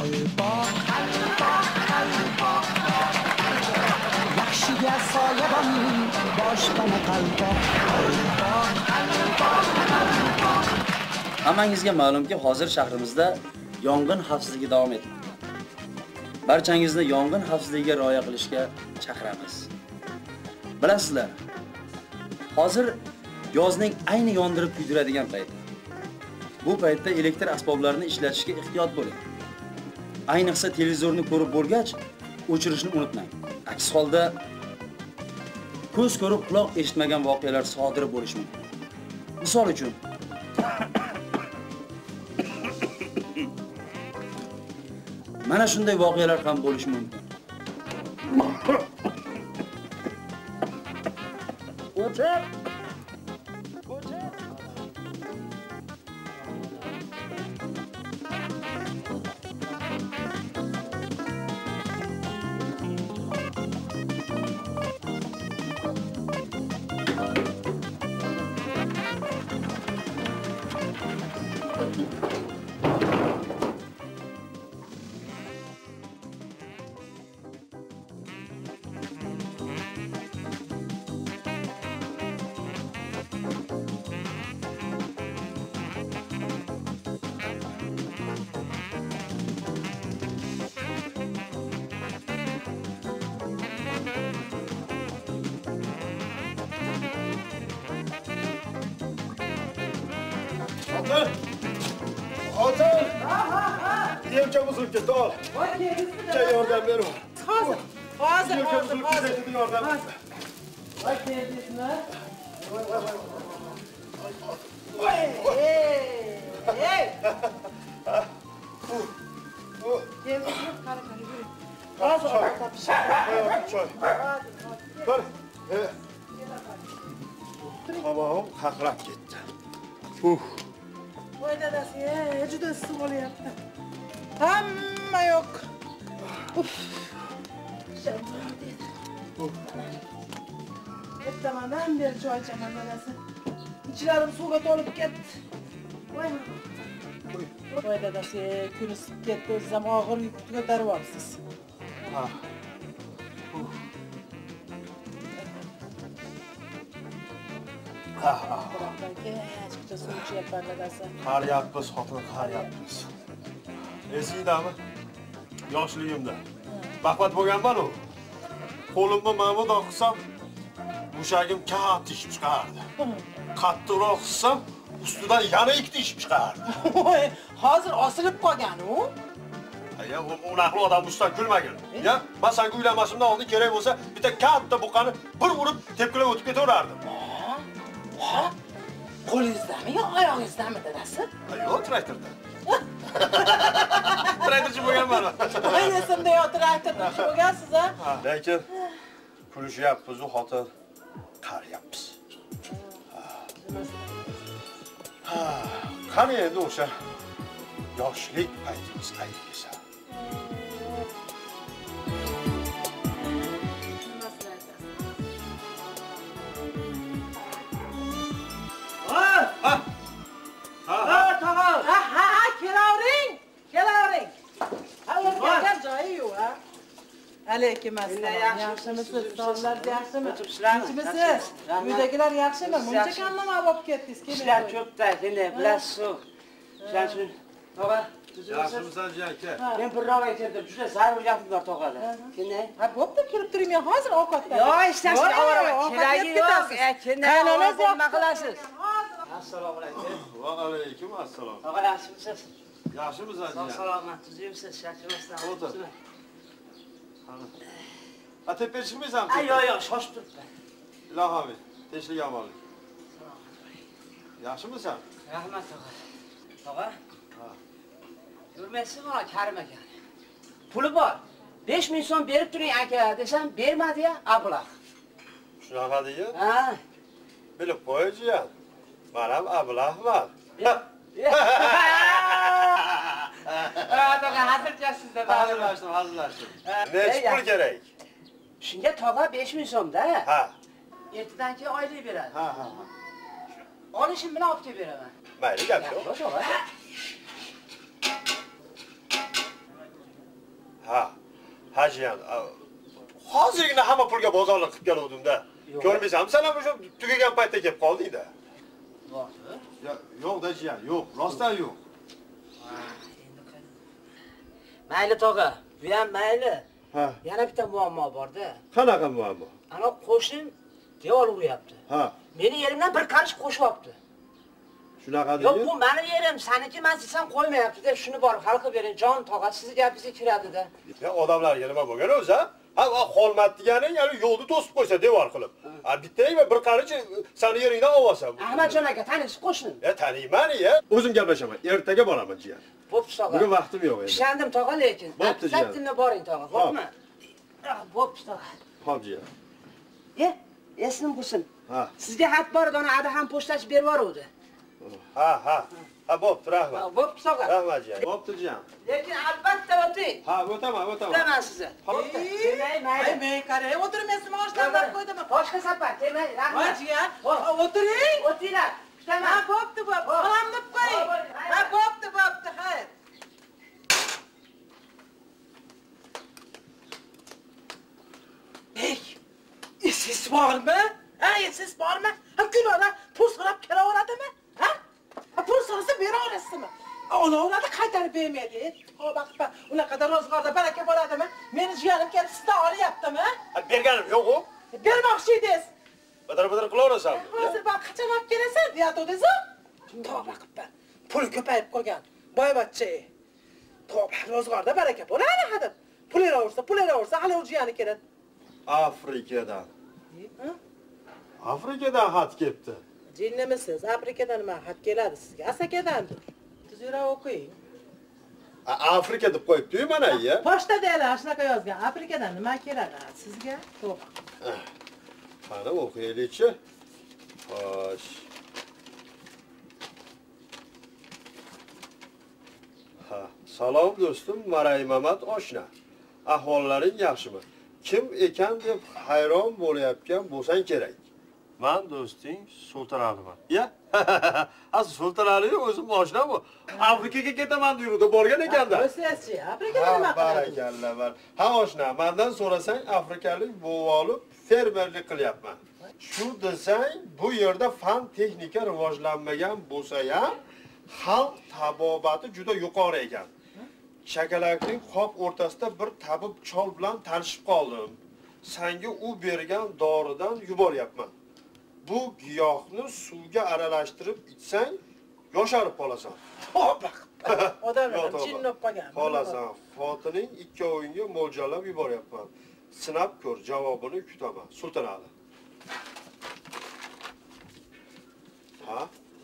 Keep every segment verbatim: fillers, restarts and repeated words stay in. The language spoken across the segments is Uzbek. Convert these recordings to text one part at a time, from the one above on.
qalpoq, qalpoq, qalpoq. Yaxshiga soyabonning boshpana qalpoq, qalpoq, qalpoq, qalpoq. Hammangizga ma'lumki, hozir shahrimizda yong'in xavfsizligi davom etmoqda. Barchangizni yong'in xavfsizligiga rioya qilishga chaqiramiz. Bilasizlar, hozir yozning ayni yondirib kuydiradigan payti. Bu paytda elektr asboblarini ishlatishga ehtiyot bo'ling. Ayniqsa televizorni ko'rib bo'lgach, o'chirishni unutmang. Aks holda ko'z ko'rib quloq eshitmagan voqealar sodir bo'lishi mumkin. Misol uchun, mana shunday voqealar ham bo'lishi mumkin. O'chir! O'chir! Hazır. Diyemce buzul gitti, al. Çay yordam ver o. Hazır. Hazır, Diyemce hazır, buzul hazır. gitti, yordam ver. Bak neredesin ha? Vay, vay, vay. Hey, hey. Gelin, hadi, hadi, yürü. Hazır, orada bir şey. Çay. Dur. Tamam, kalkırak gitti. Uh. Vay dadası ya, juda issiq bo'lyapti. Hamma yo'q. Uf. Ertamandan beri choy ichaman dadasi. Ichlarim suvga to'lib ketdi. Voy. Voy dadasi, kun isib ketdi, o'zingiz ham og'ir yuk ko'taryapsiz. Ha. Ha ha. Hechqachon suv ichyapman dadasi. Qar yapmiz, xotin qar yapmiz. Esingdami? Yoshligimda. Baqvat bo'lganman-ku. Qo'limni mana bundoq qilsam, mushagim katta ishib chiqardi. Qattiqroq qilsam, ustidan yana ikkita ishib chiqardi. Voy, hozir osilib qolgan-u. Ya, unaqa odam ustidan kulmagin. Ya, men senga uylanmasimdan oldin kerak bo'lsa, bitta katta buqani bir urib, tepkilab o'tib ketaverardim. Ha? Qo'lingizdami yo oyog'ingizdami dadasi? Yo'q, traktorda. Traktorchi bo'lganman. Voy, esimda yo'q, traktorda bo'lgansiz ha? Lekin kulishyapmiz, u xotin qarayapmiz. Ha, qani endi o'sha yoshlik paytimiz qaytib kelsa. Ha, ha. Ha, tamam. Ha, ha, kelavering. Kelavering. Ha, o'rgatgan joyi yo'q, ha. Alaykum assalom. Yaxshimisiz? Sog'lar yaxshimi? Tinchmisiz? Uydagilar yaxshimi? Muncha kamman olib ketdingiz. İşler ko'pda, endi bilasiz-ku. Shuning uchun tog'a, Yaxshimisan, aka? men birroq aytdim, juda zarur gapim bor tog'ada. Qanday? Ha, bo'pti, kirib turing, men hozir ovqatdan. Yo'q, ishlashga avaraman. Keragi yo'q. Qanday? Nima qilasiz? Assalomu alaykum. Va alaykum assalom. Tog'a yaxshimisiz? Yaxshimisan, Sog' aka? salomat, tuzimsiz, shashmasdan. O'tir. Ha, tepaga chiqmaysanmi? Ay, yo'q, yo'q, shoshib turibman. Ilohim, tinchlik omonlik. Yaxshimisan? Rahmat tog'a. Tog'a? Ha. Yurmaysizmi, Karim aka? Puli bor. besh ming so'm berib turing aka desam, bermadi-ya, ablah. Shunaqa deya? Ha. Bilib qo'y, jiyan. Men ham ablahman. Ha, tog'a, hazilchasiz-da. Hazırlaştım, hazırlaştım. Necha pul kerak? Shunga tog'a besh ming so'm-da. Ha. Ertadan keyin oylik beradi. Ha, ha, ha. Olishim bilan olib kelib beraman. Mayli, gap yo'q. Tog'a. Ha. Hajiyan. Hozirgina hamma pulga bozorlik qilib keluvdim-da. Ko'rmaysanmi, sen ham o'sha tugagan paytda kelib qolding-da. Bormi? Yo'q-da jiyan, yo'q, rostdan yo'q. Mayli tog'a, bu ham mayli. Ha. Yana bitta muammo bor-da. Qanaqa muammo? Ana qo'shnim devor uryapti. Ha. Meni yerimdan bir qarish qo'shyapti. Shunaqa Yo'q, deydi. bu meni yerim, saniki emas desam qo'ymayapti deb shuni borib hal qilib bering. Jon tog'a, sizni gapingizga kiradi-da. Ya odamlarga nima bo'lgan o'zi, ha? Ha, qolmadi deganing, ya'ni yo'lni to'sib qo'ysa devor qilib. Ha, bitta va bir qarich seni yeringdan olsa. Ahmadjon aka, taniysiz qo'shnim. Ya taniyman ya. O'zim gaplashaman. Ertaga boraman jiyan. Bo'pti tog'a. Bugun vaqtim yo'q endi. Ishandim tog'a, lekin. Bo'pti jiyan. Sattinga boring tog'a, xo'pmi? Bo'pti tog'a. Xo'p jiyan. Ye, esim bo'lsin. Ha. Sizga xat bor edi, ada ham pochtasi berib yuboruvdi. Ha, ha. Ha, bo'pti, rahmat. Bo'pti tog'a. Rahmat jiyan. Bo'pti jiyan. Lekin albatta o'ting. Ha, o'taman, o'taman. Kutaman sizni. Ey, men qara, o'tirmaysizmi? Oshdan qo'ydim. Boshqa safar, kelmang, rahmat. Hojiyan, o'tiring. O'tinglar. Ha, Kutaman. bo'pti, bo'pti. Salom deb qo'ying. Ha, bo'pti, bo'pti, xayr. Ey, siz bormi? Ha, siz bormi? Ha, kunora pul so'rab kelaveradimi? Ha? Ha, pul so'rasa bera olasizmi? Olovlarni qaytarib bermaydi. Ha, baqpa, unaqada ro'zg'orda baraka bo'ladimi? Meni jiyanim kelib sizdan olyaptimi? Ha, berganim yo'q-ku. Bermoqchi edingiz. Badar-badar qilaverasam. Hozir bak qachon olib kelasan deyatdingiz-ku? Tavba qilib. Pul ko'payib qolgan. Boyvachcha. Tavba, ro'zg'orda baraka bo'ladi hadeb. Pul eraversa, pul eraversa, hali o'jiyani keladi. Afrikadan. Afrikadan xat kelibdi. Jinnimisiz? Afrikadan nima xat keladi sizga? Asakadandir. Tuzira o'qing. Afrika deb qo'yibdi-yu mana ya. Pochta deylar, shunaqa yozgan. Afrikadan nima keladi sizga? Tavba. Qani o'qiylik-chi. Xo'sh. Ha, salom do'stim, Maray Mamat oshna. Ahvollaring yaxshimi? Kim ekan deb hayron bo'layotgan bo'lsang kerak. Men do'sting Sulton Aliman. Ya? Az Sulton Ali o'zim oshna bu. Afrikaga ketaman deyurdi, borgan ekanda. O'siyasi, Afrikada nima qiladi? Barakalla bar. Ha oshna, mendan so'rasang Afrikalik bo'lib olib fermerlik qilyapman. Shu desang, bu yerda fan texnika rivojlanmagan bo'lsa ham, xalq tabobati juda yuqori ekan. Chakalakning qoq o'rtasida bir tabib chol bilan tanishib qoldim. Senga u bergan doridan yuboryapman. Bu giyohni suvga aralashtirib ichsang, yosharib qolasan. Odamlar jinnib qolgan. Qolasan. Xotining ikkovingga mo'ljallab yuboryapman. Sinab ko'r, javobini kutaman. Sulton Ali. Ha?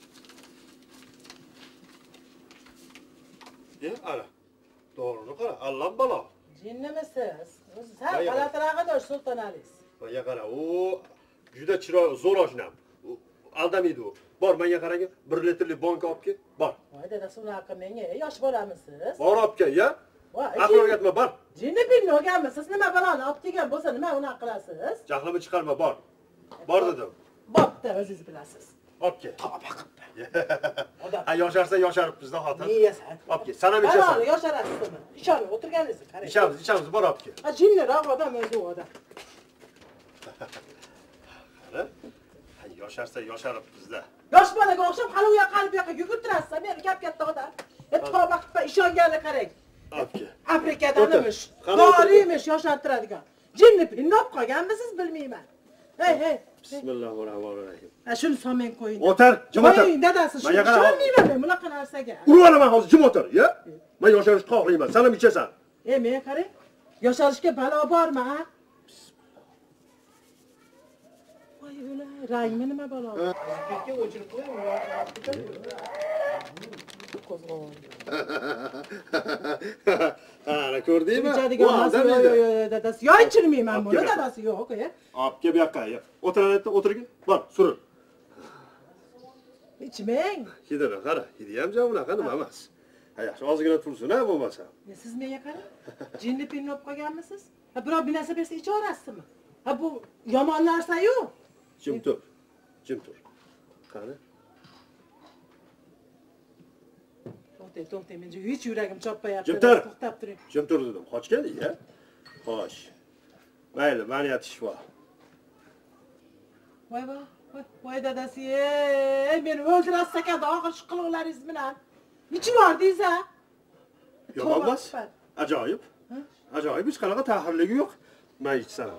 Ya, ana. Doğrunu qara, Allam balo. Jinnimisiz? Sen g'alatirog'idir Sulton Ali. Menga qara, u juda chiroyli, zo'r oshnam. Aldamaydi u. Bor, menga qarang, bir litrli banka olib kel. Bor. Voy dadasi, unaqa menga yosh bolamisiz? Bor olib kel, ya. Voy, aql o'rgatma, bor. Jinni bilni o'rganmisiz? Nima baloni olib kelgan bo'lsa, nima unaqa qilasiz? Jahlimni chiqarma, bor. Bor dedim. Bo'pti, o'zingiz bilasiz. Olib kel. Tavba qilib. Ha, yosharsa yosharib bizda xotin. Yeyasan. Olib kel. Sana ichasan. Baloni yosharasizmi? Ishonib o'tirganingizni qarang. İçamiz, içamiz, bor olib kel. Ha, jinniroq odam o'zi u odam. Qara. Ha, yosharsa yosharib bizda. Yosh bolaga o'xshab hali u yoqqa bu yoqqa yugurtirasiz, meni gap katta odam. E, tavba qilib ishonganini qarang. Olib kel. Afrikadanmish, Qani o'tir. doriymish, yoshartiradigan. Jinni pinnob qolganmisiz bilmayman. Hey, hey. Bismillahirrahmanirrahim. Ha, shuni solmang qo'ying. O'tir, jim o'tir. Qo'ying dadasi, shuni Menga qara. ishonmayman men bunaqa narsaga. Urib olaman hozir, jim o'tir, ya. Men yosharishni xohlayman. Sen ham ichasan. E, men qarang. Yosharishga balo bormi, ha? Voy, o'la, rangmi nima balo? Bizga o'chirib qo'ying. Ana ko'rdingmi? Ichadigan narsa yo'q, yo'q, yo'q, dadasi. Yo, ichirmayman buni, dadasi yo'q, e. Olib kel bu yoqqa. O'tir, o'tirgin. Bor, surin. Ichmang. Hidini qara, hidi ham jam unaqa nima emas. Ha, yaxshi, ozgina tursin-a bo'lmasa. E, siz menga qarang. Jinni pinni olib qolganmisiz? Ha, birov bir narsa bersa ichaverasizmi? Ha, bu yomon narsa-yu. Jim tur. Jim tur. Qani? to'xtang, to'xtang. Men hech yuragim chopmayapti. Jim tur. To'xtab turing. Jim tur dedim. Qochgan-ya. Xo'sh. Mayli, meni yatish bor. Voy voy, voy dadasi, ey, meni o'ldirasiz ekan, og'ir shu qilovlaringiz bilan. Nechim bordingiz a? Yo'q emas. Ajoyib. Ajoyib, hech qanaqa ta'xirligi yo'q. Men ichsam.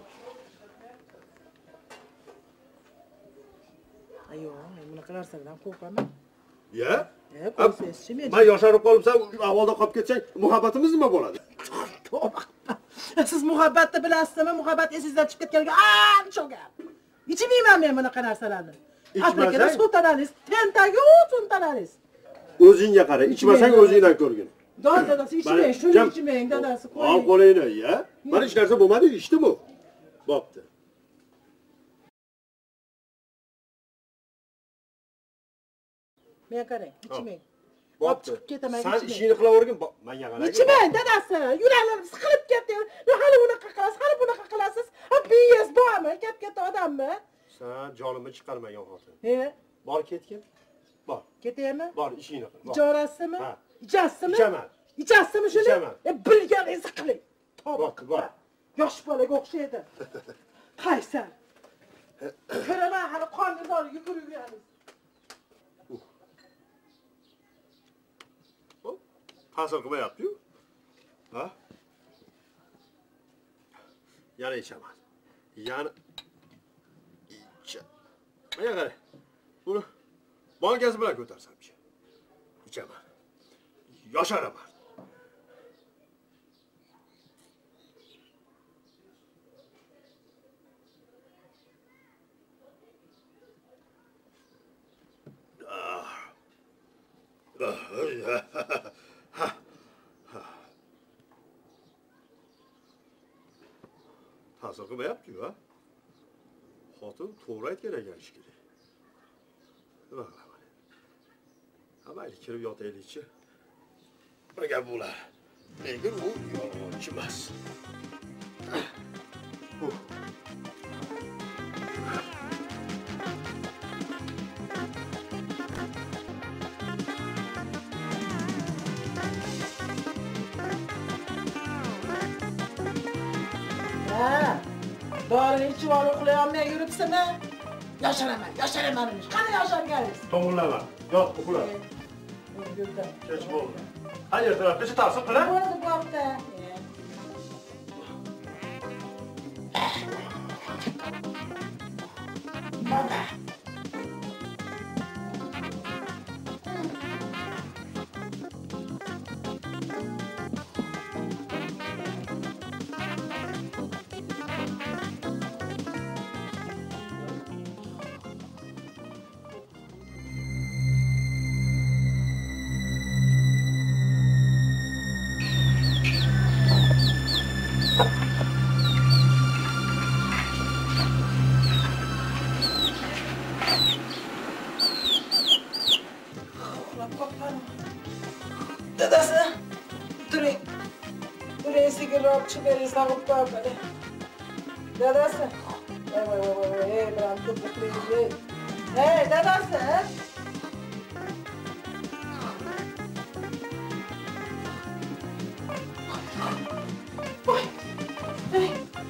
Ayo, men bunaqa narsalardan qo'rqaman. Ya? E, qo'rqsangchi men. Men yosharib qolsam, ahvolda qolib ketsang, muhabbatimiz nima bo'ladi? Siz muhabbatni bilasizmi? Muhabbat esingizdan chiqib ketganiga ancha gap. Ichmayman men bunaqa narsalarni. Aslida sultanaliz, tentagu sultanaliz. O'zingga qara, ichmasang o'zingdan ko'rgin. Dod dadasi ichmang, shuni ichmang dadasi. Ol qo'layni, ya. Mana hech narsa bo'lmadi, ichdimi? Bo'pti. Men qarang, ichmang. Bo'pti. Ketaman, Sen ishingni qilavergin, men yaqaraga. Ichmang dadasi, yuraklarim siqilib ketdi. Hali bunaqa qilasiz, hali bunaqa qilasiz. Abiyes bormi? Katta-katta odammi? Sen jonimni chiqarmagan xotin. He? Bor ketgin. Bor. Ketaymi? Bor, ishingni qil. Bor. Ijorasimi? Ha. Ichasizmi? Ichaman. Ichasizmi shuni? Ichaman. E bilganingizni qiling. Bor, bor. Yosh bolaga o'xshaydi. Qaysar. Ko'raman hali qonni bor yugurib yuramiz. Ta'sir qilmayapti-yu. Ha? Yana ichaman. Yana icha. Mana qara. Buni bankasi bilan ko'tarsamchi. Ichaman. Yosharaman. Ta'sir qilmayapti-yu, ha? Xotin to'g'ri aytgan ekan shekilli. Nima qilaman? Ha, mayli kirib yotaylikchi. Bir gap bo'lar. Lekin u yolg'onchi emas. Dorini ichib olib uxlayolmay yuribsizmi? Yosharaman, yosharaman demiş. Qani yosharganingiz? To'g'rilama. Yo'q, uxla. Yurdim. Kech bo'ldi. Qayerga tarafgacha ta'sir qila? Bo'ldi, bo'pti. Mana. Dadasi, turing. Turing, sigir olib chiqib beringiz, tag'ib qo'yib. Dadasi. Voy, voy, voy, voy, ey, bilan ko'piklaysiz. Hey, dadasi. Voy. Hey.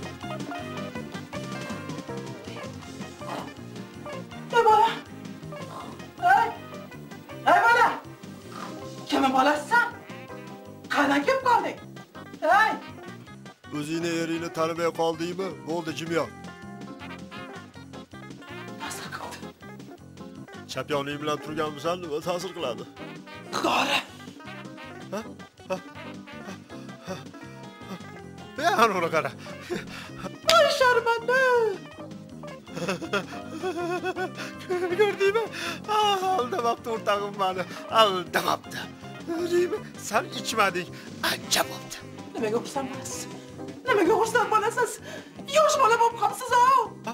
Ne bola? Hey. Hey bola. Kimin bolasisan? Qanday kelib qolding? Hey! O'zingni eringni tanimay qoldingmi? Bo'ldi, jim yo'q. Ta'sir qildi. Chapyoning bilan turganmisan, nima ta'sir qiladi? Qori. Ha? Ha? Ya, ana qara. Voy sharmanda. Gördüğümü aldamaptı ortağım bana. Aldamaptı. Gördüğümü sen içmedin. Anca boptu. Nimaga xursand bo'lasiz? Nimaga xursand bo'lasiz? Yosh bola bo'lib qolibsiz a?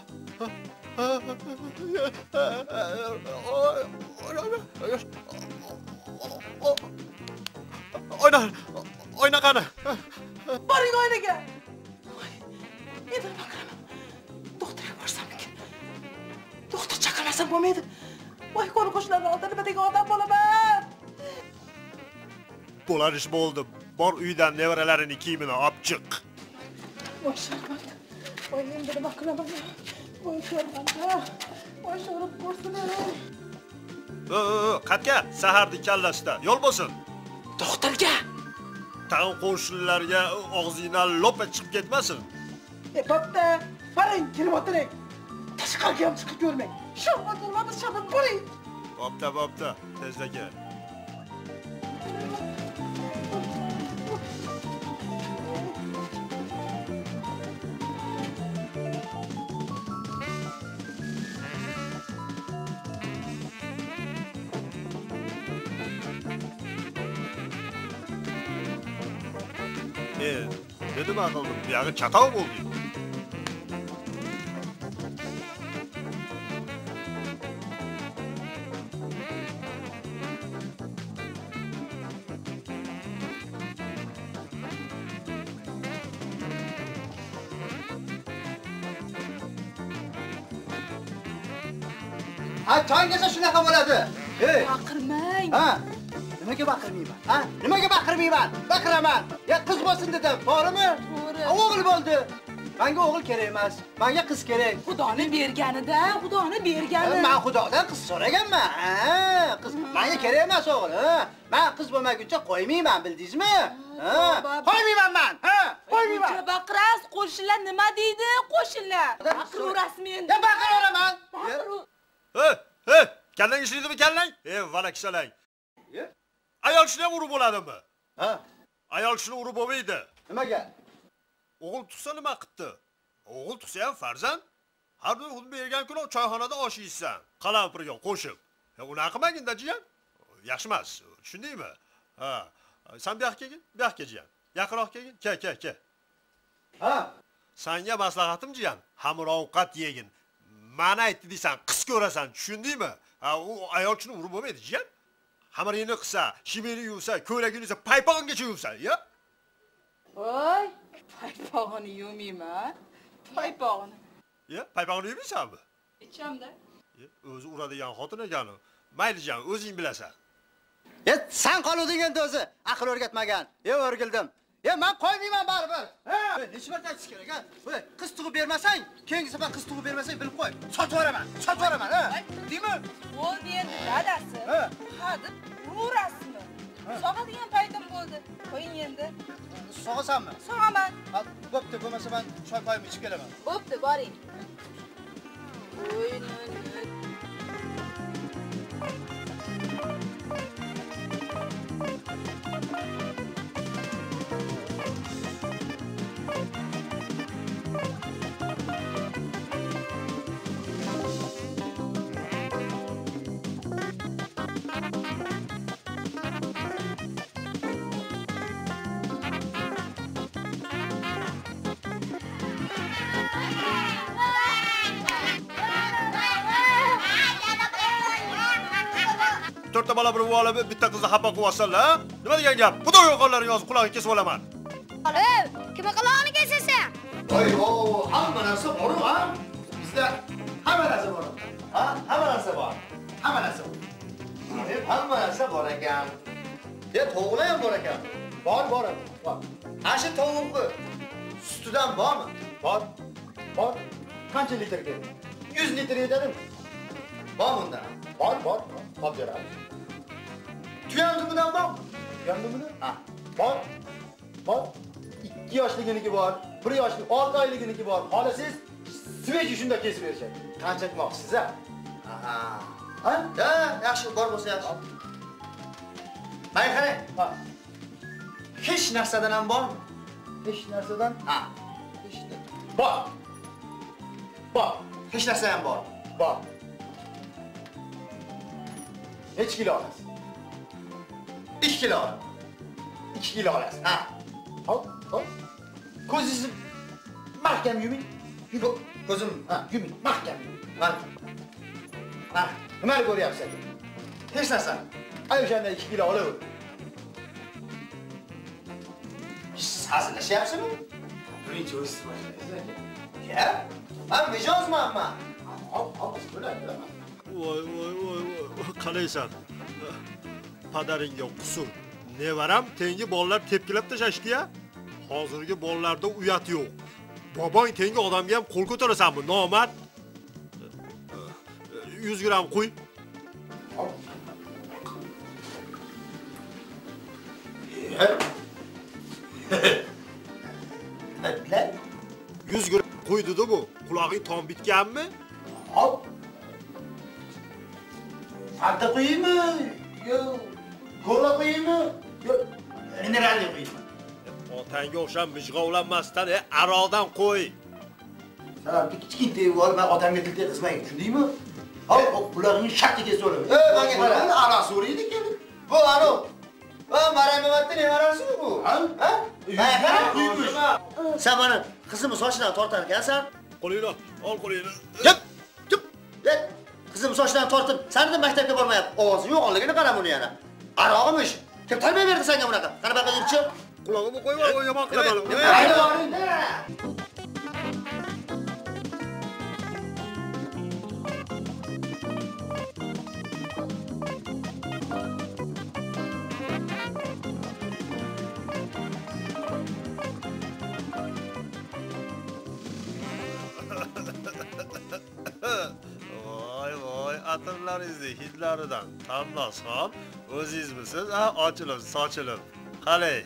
Oyna, oyna qani. Boring oynaga. Endi nima qilaman? Doktorga borsammikin? Doktor chaqirmasam bo'lmaydi. Voy, qo'ni qo'shnilarning oldida nima degan odam bo'laman? Bo'lar ish bo'ldi. Bor uydan nevaralarini kiyimini olib chiq. Voy sharmat. Voy endi nima qilaman? Voy sharmat. Voy sharab ko'rsinlar. O, qatga saharning kallasida yo'l bo'lsin. Doktorga. Tag'in qo'shnilarga og'zingdan lopa chiqib ketmasin. E bo'pti. Boring, kirib o'tiring. Tashqariga ham chiqib ko'rmang. Sharmat bo'lmadi, sharmat bo'ling. Bo'pti, bo'pti. Tezda kel. E, ne nima qildim? Bu yog'i chatoq bo'ldi. Ha, choyingizda shunaqa bo'ladi. Ey, Baqirmang. ha? Nimaga baqirmayman? Ha? Nimaga baqirmayman? Baqiraman. Ya qiz bo'lsin dedim, to'g'rimi? To'g'ri. O'g'il bo'ldi. Menga o'g'il kerak emas. Menga qiz kerak. Xudoni berganida, Xudoni bergani. Men Xudodan qiz so'raganman. Ha, qiz menga kerak emas o'g'il. Ha? Men qiz bo'lmaguncha qo'ymayman, bildingizmi? Ha? Qo'ymayman men. Ha? Qo'ymayman. Buncha baqirasiz, qo'shinlar nima deydi? Qo'shinlar. Baqiraverasizmi endi? Ya baqiraveraman. Baqiru. Hey, hey, kallang ishlaydimi kallang? Ey, valaksalang. Ye? Ayol shuni ham urib bo'ladimi? Ha? Ayol shuni urib bo'lmaydi. Nimaga? O'g'il tug'sa nima qildi? O'g'il tug'sa ham farzand. Har kuni xuddi bergan kuni choyxonada osh yeysan, qalampirga qo'shib. Ya unaqa qilmagin-da jiyan. Yaxshi emas, tushundingmi? Ha. Sen bu yoqqa kelgin, bu yoqqa jiyan. Yaqinroq kelgin. Kel, kel, kel. Ha? Senga maslahatim jiyan, hamur ovqat yegin. Mana aytdi deysan, qiz ko'rasan, tushundingmi? Ha, u ayol shuni urib bo'lmaydi jiyan. Xamirini qilsa, shimini yuvsa, ko'ylagini yuvsa, paypog'ingacha yuvsa, ya? Voy, paypog'ini yuvmayman. Paypog'ini. Ya, paypog'ini yuvmaysanmi? Ichamda. O'zi uradigan xotin ekani. Mayli jan, o'zing bilasan. Ya sen qoluvding endi o'zi. Aql o'rgatmagan. Ya o'rgildim. Ya men qo'ymayman baribir. Ha? Necha marta aytish kerak, ha? Voy, qiz tug'ib bermasang, keyingi safar qiz tug'ib bermasang bilib qo'y. Sotib yuboraman. Sotib yuboraman, ha? Deymi? Bo'ldi endi dadasi. Ha. Ha deb urasizmi? Sog'adigan paytim bo'ldi. Qo'ying endi. Sog'asanmi? Sog'aman. Ha, bo'pti, bo'lmasa men choy qo'yib ichib kelaman. Bo'pti, boring. Voy, To'rtta bola bir olib, bitta qizni xafa qilib ha? Nima degan gap? Xudo yo'qonlarini yozib qulog'iga kesib olaman. Ey, kimga quloqni kesasan? Voy, o, hamma narsa bor, ha? Bizda hamma narsa bor. Ha? Hamma narsa bor. Hamma narsa bor. Hamma narsa bor ekan. Ya tovuqlar ham bor ekan. Bor, bor, bor. Ashi tovuqni sutidan bormi? Bor. Bor. Qancha litr kerak? yuz litr yetadimi? Bor bunda. Bor, bor. Qolib beramiz. Tuyan dumidan bormi? Tuyan dumidan? Ha. Bor. Bor. ikki yoshliginiki bor, bir yoshli, olti oyliginiki bor. Xolasiz, sveji shunda kesib berishadi. Qancha aytmoqchisiz, ha? Aha. Ha? Ha, yaxshi, bor bo'lsa yaxshi. Mana qarang. Ha. Hech narsadan ham bormi? Hech narsadan? Ha. Hech narsa. Bor. Bor. Hech narsa ham bor. Bor. Necha kilo olasiz? ikki kilo. ikki kilo olasiz. Ha. Hop, hop. Ko'zingizni mahkam yuming. Yuming. Ko'zim, ha, yuming. Mahkam yuming. Mana. Mana, nimani ko'ryapsiz? Hech narsa. Ay o'shanda ikki kilo olaver. Siz hazillashyapsizmi? Birinchi o'zingiz boshlaysiz. Ya? Men mijozman men. Hop, hop, bo'ladi. Voy, voy, voy, voy. Qaraysan. Padaringga qusur. Nevaram tengi bolalar tepkilab tashashdi-ya. Hozirgi bolalarda uyat yo'q. Bobong tengi odamga ham qo'l ko'tarasanmi, nomard? yuz gram qo'y. yuz gram qo'y dedi bu. Qulog'ing tom bitganmi? Hop. Fanta qo'yaymi? Yo'q. Kola qo'yaymi? Yo'q. Mineralli qo'yaymi? Otanga o'xshab mijg'ovlanmasdan, e, aroqdan qo'y. Sen kichkin devor va otamga tilta qismang, tushundingmi? Hop, hop, bularning shaktiga so'rab. E, menga qara, ara so'raydi kelib. Bu aro. Va maramevatda ne varasiz bu? Ha? Ha? Men qara quymish. Sen bana qizimni sochidan tortar ekansan. Qo'lingni, ol qo'lingni. Yep. Yep. Yep. Qizim sochidan tortib, sanidan maktabga bormayapti. Ovozi yo'qligini qara buni yana. Arog'imish. Kim tarbiya berdi senga bunaqa? Qana baqa yurchi. Qulog'imni qo'yma, o yomon qilaman. Haydi boring. Voy voy, atirlaringizni hidlaridan Tannosxon o'zingizmisiz? Ha, ochilib, sochilib. Qalay.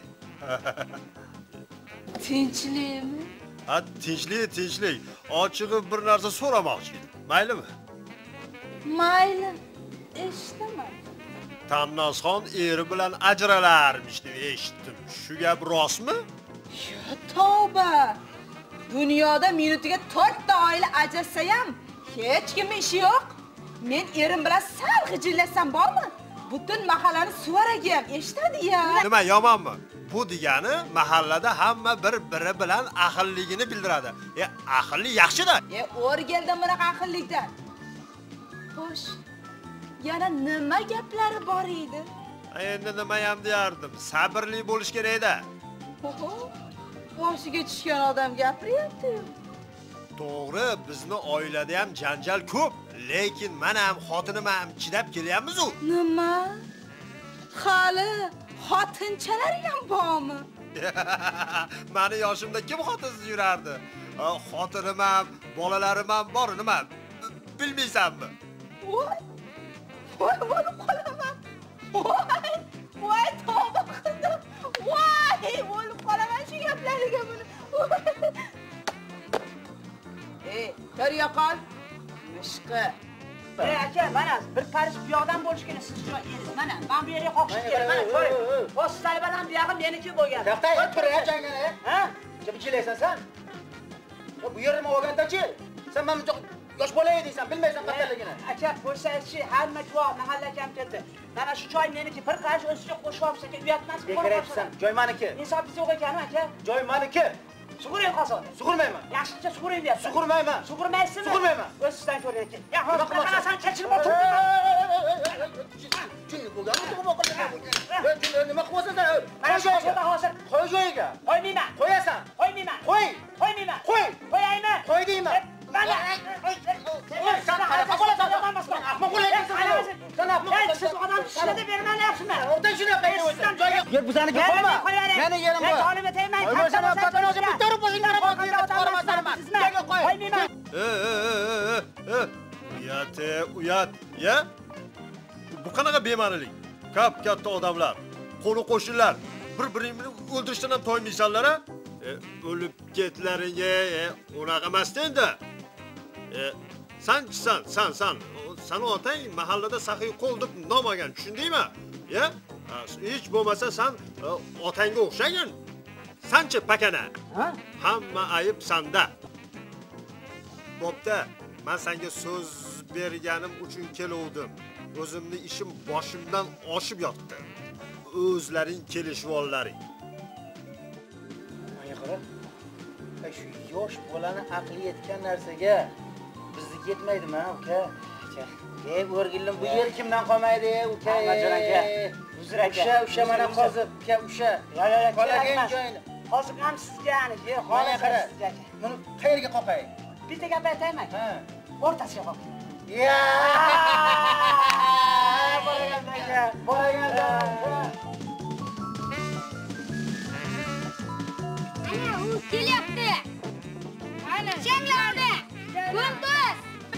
Tinchlikmi? Ha, tinchlik, tinchlik. Ochig'i bir narsa so'ramoqchi edim. Maylimi? Mayli. Eshitaman. Tannosxon eri bilan ajralarmish deb eshitdim. Shu gap rostmi? Ya tavba. Dunyoda minutiga to'rtta oila ajrasa ham hech kimning ishi yo'q. Men erim bilan sal g'ijillasam bormi? Butun mahallani suvaragim eshitadi-ya. Nima yomonmi? Bu degani mahallada hamma bir-biri bilan ahilligini bildiradi. E, ahilli yaxshi-da. E, o'rgeldim bunaqa ahillikdan. Xo'sh, yana nima gaplari bor edi? Endi nima ham deyardim? Sabrli bo'lish kerak-da. Oho, boshiga tushgan odam gapiryapti. To'g'ri, bizni oilada ham janjal ko'p, lekin men ham xotinim ham chidab kelyapmiz-ku. Nima? Hali xotinchalar ham bormi? Meni yoshimda kim xotinsiz yurardi? Xotinim ham, bolalarim ham bor, nima? Bilmaysanmi? Voy! Voy, voy, qolaman. Voy! Voy, tavba qildim. Voy, voy, qolaman shu gaplarga buni. Ey, toriya qol. Mishqi. Ey aka, mana bir parish bu yoqdan bo'lish kerak siz uchun eringiz. Mana, men bu yerga qoqishim kerak. Mana ko'ring. Bosh talbadan bu yog'i meniki bo'lgan. To'xtay, tur-ya jangani. Ha? Nima bichilaysan sen? Bu yerni olgandachi, sen men yosh bola edingsan, bilmaysan qandaligini. Aka, qo'ysangizchi, hamma guvoh, mahalla kam keldi. Mana shu choy meniki, bir qarish o'ziga qo'shib olsa, uyatmasmi? Bekarayapsan. Joy meniki. Insofingiz yo'q ekanmi, aka? Joy meniki. Sug'uring qolsin. Sug'urmayman. Yaxshicha sug'uring deyapsiz. Sug'urmayman. Sug'urmaysizmi? Sug'urmayman. O'z sizdan ko'ring aka. Ya, hozir qanasan kechirib o'tirdim. Chunki bo'lganmi, to'g'ri qilgan. Nima qilyapsan sen? Mana shu joyda hozir Qo'y joyiga. qo'ymayman. Qo'yasan. Qo'ymayman. Qo'y. Qo'ymayman. Qo'y. Qo'yaymi? Qo'y deyman. Mana. Sen qanaqa bo'lasan? Ahmoq bo'layapsan. Sen ahmoq. Siz odam tushunadi bermayapsizmi? O'rtan shunday qilib joyga. Yer bizaniki qo'yma. Meni yerim bu. Qonimga tegmang. Qo'ymasan, otdan o'zim bitta urib qo'yinglar, qo'ymasan. Joyga qo'y. Qo'ymayman. E, e, e, e. Uyat, uyat. Ya? Bu qanaqa bema'nilik? Kap katta odamlar, qo'ni qo'shnilar bir-biringni o'ldirishdan ham toymaysanlar a? E, o'lib ketlaringa, e, unaqa emas endi. E, sanchisan, san, san. Sani otang mahallada saxiy qo'l deb nom olgan, tushundingmi? Ya? Hech bo'lmasa sen otangga o'xshagan. Sanchi pakana? Ha? Hamma ayib sanda. Bo'pti, men senga so'z berganim uchun keluvdim. O'zimni ishim boshimdan oshib yotdi. O'zlaring kelishvollaring. Mana qara. Shu yosh bolani aqli yetgan narsaga bizni yetmaydimi, uka? Ey, o'rgillim, bu yer kimdan qolmaydi, uka? Majon aka, uzr aka. O'sha, o'sha mana hozir, uka, o'sha. Yo, yo, yo, qolagan joyini. Hozir ham sizga, ya'ni, yer Mana qara. sizga aka. Buni qayerga qoqay? Bitta gap aytaymi? Ha. O'rtasiga qoq. Ya! Boraganda, boraganda. kelyapti. Ana, changlardi. Yulduz.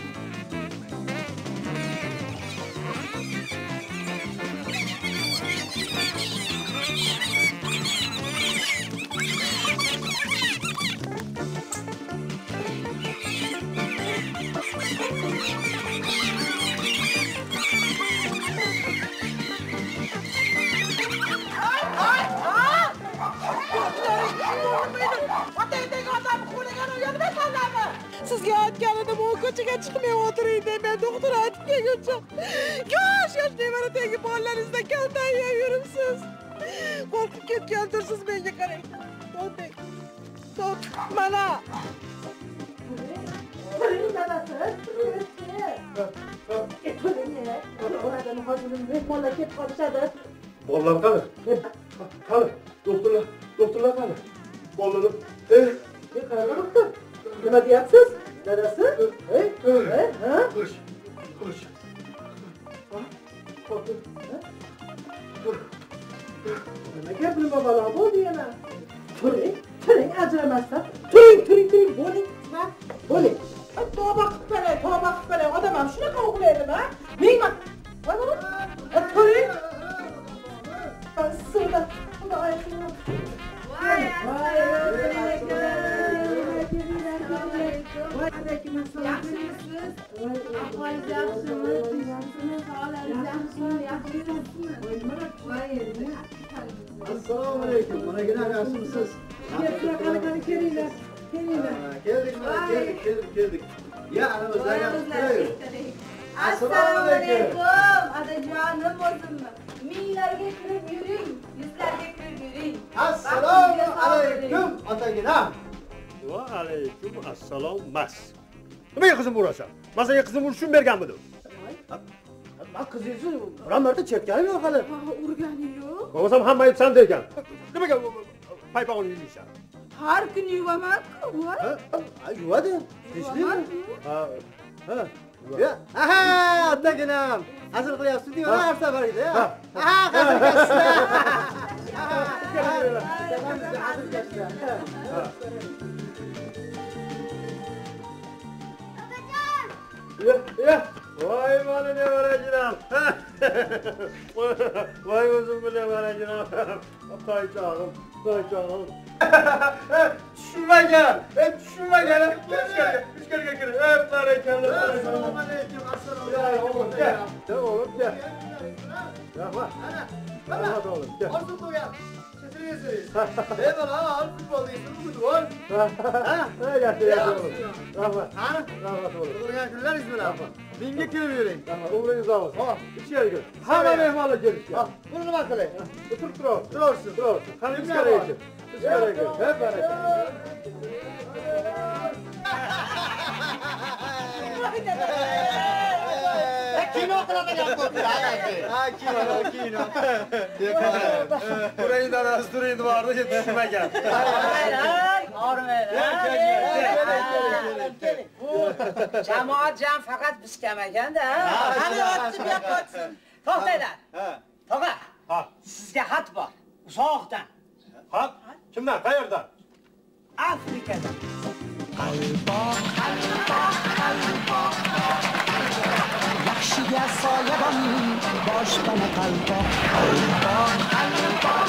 Sizga aytganim u ko'chaga chiqmay o'tiring deb men doktor aytib kelguncha. Yosh yosh nevara tegi bolalaringizdan kaltayib yuribsiz. Qo'rqib ketgandirsiz menga qarang. To'xtang. To'x, mana. Turing dadasi. Turing. Oradan hozir mehmonlar kelib qolishadi. Bolalar qani? Qani? Doktorlar, doktorlar qani? Bolalar. Eh, Ne qarang doktor? Nima deyapsiz? Dadasi? Hey, hey, ha? Qo'sh. Qo'sh. Ha? Qo'rqing. Ha? Nimaga nima balo bo'ldi yana? Turing, turing ajramasdan. Turing, turing, turing, bo'ling. Ha? Bo'ling. Tavba qilib qo'yay, tavba qilib qo'yay. Odam ham shunaqa o'g'laydimi? Mingma. Mana, turing. Suvda, suvda oyog'im. Voy, voy, yaxshimisiz? Ahvolingiz yaxshimi? Yaxshimi? Sog'lig'ingiz yaxshimi? Yaxshimisizmi? Assalomu alaykum. Mana yaxshimisiz? Kelinglar, qani kelinglar. Kelinglar. Keldik, mana keldik, keldik, keldik. Ya, ana o'zlari Assalomu alaykum. Adajonim o'zimmi? Minglarga kirib yuring, yuzlarga kirib yuring. Assalomu alaykum otaginam. Va alaykum assalom mas. Nimaga qizim urasan? Men senga qizim urishni berganmidim. Men qizingizni biron marta chepganim yo'q hali. Urganing yo'q. Bo'lmasam hamma aytsan ekan. Nimaga paypog'ini yeysan? Har kun yuvaman-ku. Ha, yuvadi. Tinchlikmi? Ha, ha. Ya, aha, otaginam. Hazil qilyapsiz-ku, mana har safarida. Ha, hazil qilasizlar. Hazil qilasizlar. Ya, ya. Voy mana nevarajinam. Voy o'zim bu nevarajinam. Toychog'im, toychog'im. Tushunmagan, tushunmagan. Ichkariga, ichkariga kir. Ey, barakalla. Assalomu alaykum, assalomu Ya, alaykum. oğlum gel. Gel oğlum gel. Rahmat. Ana, Rahmat oğlum gel. orzu qo'yam. Chetirasiz. Ey bola, al futbol deysiz, futbol. Ha, ha, yaxshi, yaxshi oğlum. Rahmat. Ha? Rahmat oğlum. Turgan kunlaringiz bilan. Menga kelib yuring. Rahmat, umringiz uzun olsun. Ha, içeri gir. Hamma mehmonlar kelishgan. Ha, buni nima qilay? O'tirib turasiz. Turasiz. Turasiz. Qani ichkariga kir. Ichkariga kir. Hep barakalla. Kino qiladigan bo'ldilar. Ha, kino, kino. Burayı dadasi turing devorda yetishmagan. Jamoat jam faqat biz kam ekanda. Qani otni bu yoqqa otsin. To'xtanglar. Ha. Tog'a, Ha. sizga xat bor. Uzoqdan. Xat? Kimdan? Qayerdan? Afrikadan. qalpoq qalpoq qalpoq yaxshiga soyabon boshpana qalpoq qalpoq qalpoq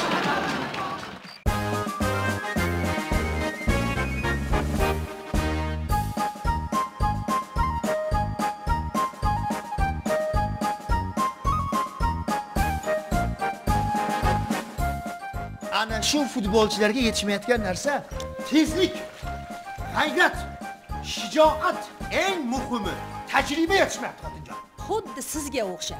Ana shu futbolchilarga yetishmayotgan narsa tezlik, g'ayrat, shijoat, eng muhimi tajriba yetishmayapti xotinjon. Xuddi sizga o'xshab.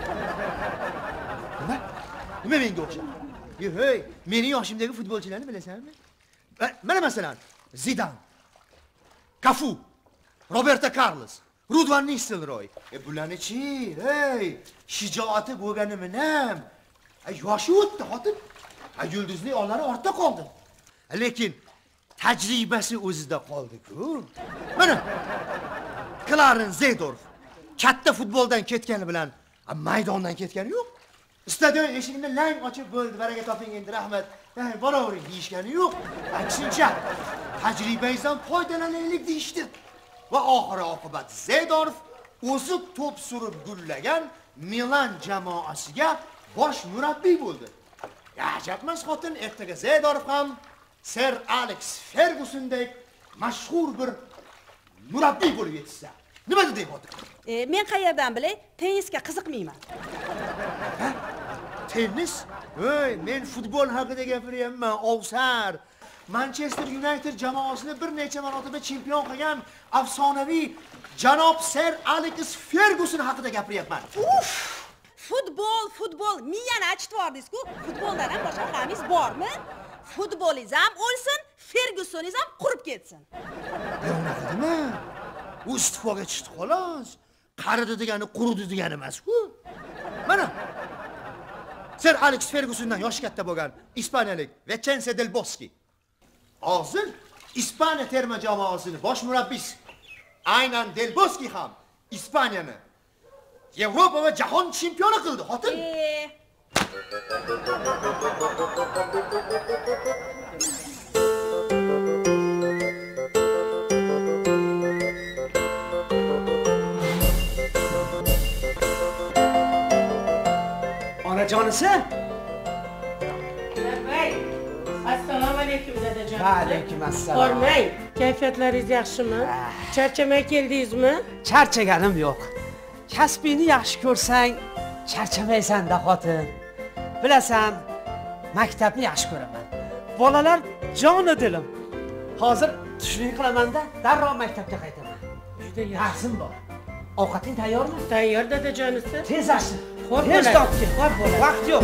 Nima? Nima menga o'xshab? Hey, mening yoshimdagi futbolchilarni bilasanmi? Mana masalan, Zidane, Cafu, Roberto Carlos, Ruud van Nistelrooy. E bularni-chi, hey, shijoati bo'lganimi nam? Ay yoshi o'tdi xotin. Ay yulduzning onlari ortda qoldi. Lekin tajribasi o'zida qoldi-ku. Mana Clarence Seedorf katta futboldan ketgani bilan maydondan ketgani yo'q. Stadion eshigini lang ochib bo'ldi, baraka toping endi rahmat. Hey, boravering deyishgani yo'q. Aksincha, tajribangizdan foydalanaylik deyishdi. Va oxiri oqibat Zeydorov o'zi to'p surib gullagan Milan jamoasiga bosh murabbiy bo'ldi. Ajabmas xotin, ertaga Zeydorov ham Sir Alex Fergusondek mashhur bir murabbiy bo'lib yetsa. Nima dedi xotin? E, men qayerdan bilay, tennisga qiziqmayman. Ha? Tennis? Ey, men futbol haqida gapiryapman, Ovsar. Manchester United jamoasini bir necha marotaba chempion qilgan afsonaviy janob Sir Alex Ferguson haqida gapiryapman. Uf! Futbol, futbol, miyani achitib yordingiz-ku. Futboldan ham boshqa qamiz bormi? Futbolingiz ham o'lsin, Fergusoningiz ham qurib ketsin. Yo'q, nima? U istifoga chiqdi xolos. Qaridi degani quridi degani emas-ku. Mana Sir Alex Fergusondan yoshi katta bo'lgan ispaniyalik Vicente del Bosque hozir Ispaniya terma jamoasining bosh murabbiysi. Aynan del Bosque ham Ispaniyani Yevropa va jahon chempioni qildi, xotin. E... Onajonisi? Bey, assalomu alaykum dadajon. Va alaykum assalom. Hormang, kayfiyatlaringiz yaxshimi? Charchamay keldingizmi? Charchaganim yo'q. Kasbingni yaxshi ko'rsang, charchamaysan-da xotin. Bilasan, maktabni yaxshi ko'raman. Bolalar joni dilim. Hozir tushlik qilaman-da, darrov maktabga qaytaman. Juda yaxshi. Darsim bor. Ovqating tayyormi? Tayyor dadajonisi. Tez ashir. Xo'p Tez bo'ladi. topgin. Xo'p bo'ladi. Vaqt yo'q.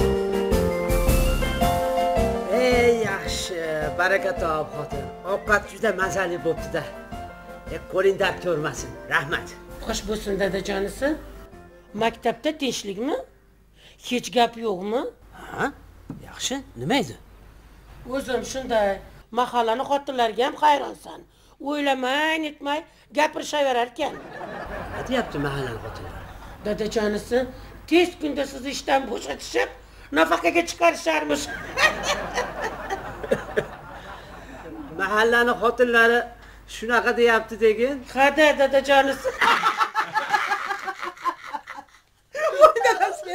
Ey yaxshi, baraka top xotin. Ovqat juda mazali bo'pti-da. E, qo'ling dard ko'rmasin. Rahmat. Xo'sh bo'lsin dadajonisi. Maktabda tinchlikmi? Hech gap yo'qmi? Ha? Yaxshi. Nima edi? O'zim shunday mahallani xotinlarga ham hayronsan. O'ylamay, netmay gapirishaverar ekan. Nima deyapti mahallani xotinlar? Dadajonisi tez kunda sizni ishdan bo'shatishib, nafaqaga chiqarisharmish. Mahallani xotinlari shunaqa deyapti degin. Qada dadajonisi. Voy dadasi.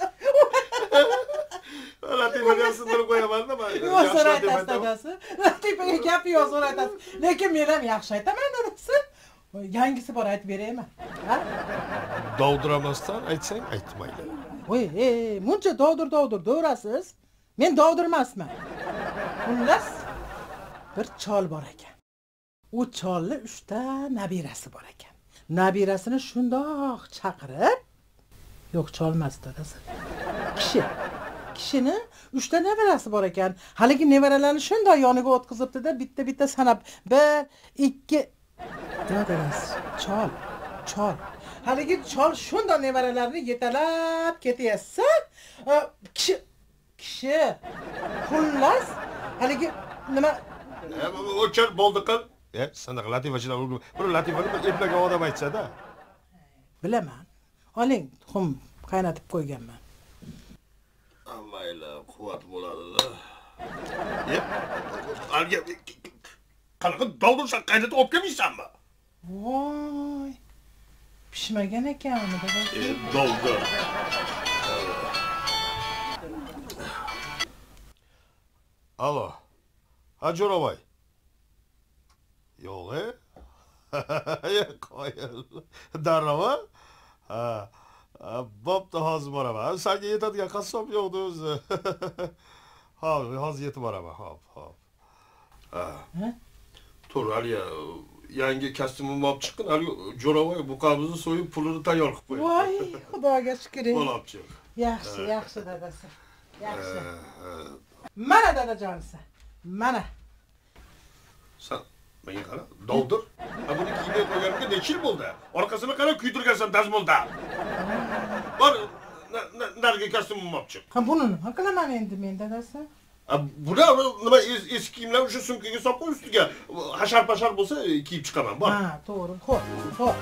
Latifaga sindirib qo'yaman-da men. Yo'q, so'raysiz dadasi. Latifaga gap yo'q, so'raysiz. Lekin men ham yaxshi aytaman dadasi. Yangisi bor aytib beraymi? Ha? Dovdiramasdan aytsang aytmaydi. Voy, ey, muncha dovdir dovdir do'rasiz. Men dovdirmasman. Xullas bir chol bor ekan. U cholni uchta nabirasi bor ekan. Nabirasini shundoq chaqirib, yo'q cholmas dadasi. Kishi kishini uchta nevarasi bor ekan. Haligi nevaralarni shunday yoniga o'tkazibdi-da, bitta-bitta sanab bir, ikki dadasi, chol, chol. Haligi chol shunday nevaralarni yetalab ketayotsa, kishi kishi xullas haligi nima O'char bo'ldi qil. E, sanaqa latifachilar urg'u. Bir latifani bir eplagan odam aytsa-da. Bilaman. Oling, tuxum qaynatib qo'yganman. Mayli, quvvat bo'ladi-da. E, alga qanaqa dovdirsan qaynatib olib kelmaysanmi? Voy. Pishmagan ekan uni dadasi. E, dovdir. Alo. Hajorovay. Yo'q, e? Qo'yil. Darrova? Ha. Bo'pti, hozir boraman. Senga yetadigan qassob yo'qdi o'zi. Hop, hozir yetib boraman. Hop, hop. Ha. Tur, Aliya, yangi kostyumimni olib chiqqin. Ali Jo'ravoy buqamizni so'yib, pulini tayyor qilib qo'ydi. Voy, xudoga shukr. Bo'libchi. Yaxshi, yaxshi dadasi. Yaxshi. Mana dadajonisi. Mana. Sen menga qara, dovdir. Ha buni kiyib qo'yganimga necha yil bo'ldi? Orqasini qara kuydirgansan dazmolda. Bor, narigi kostyumimni olib chiq. Ha buni nima qilaman endi men dadasi? Buni nima eski kiyimlar o'sha sumkaga solib qo'y, ustiga hashar-pashar bo'lsa kiyib chiqaman. Bor. Ha, to'g'ri. Xo'p, xo'p.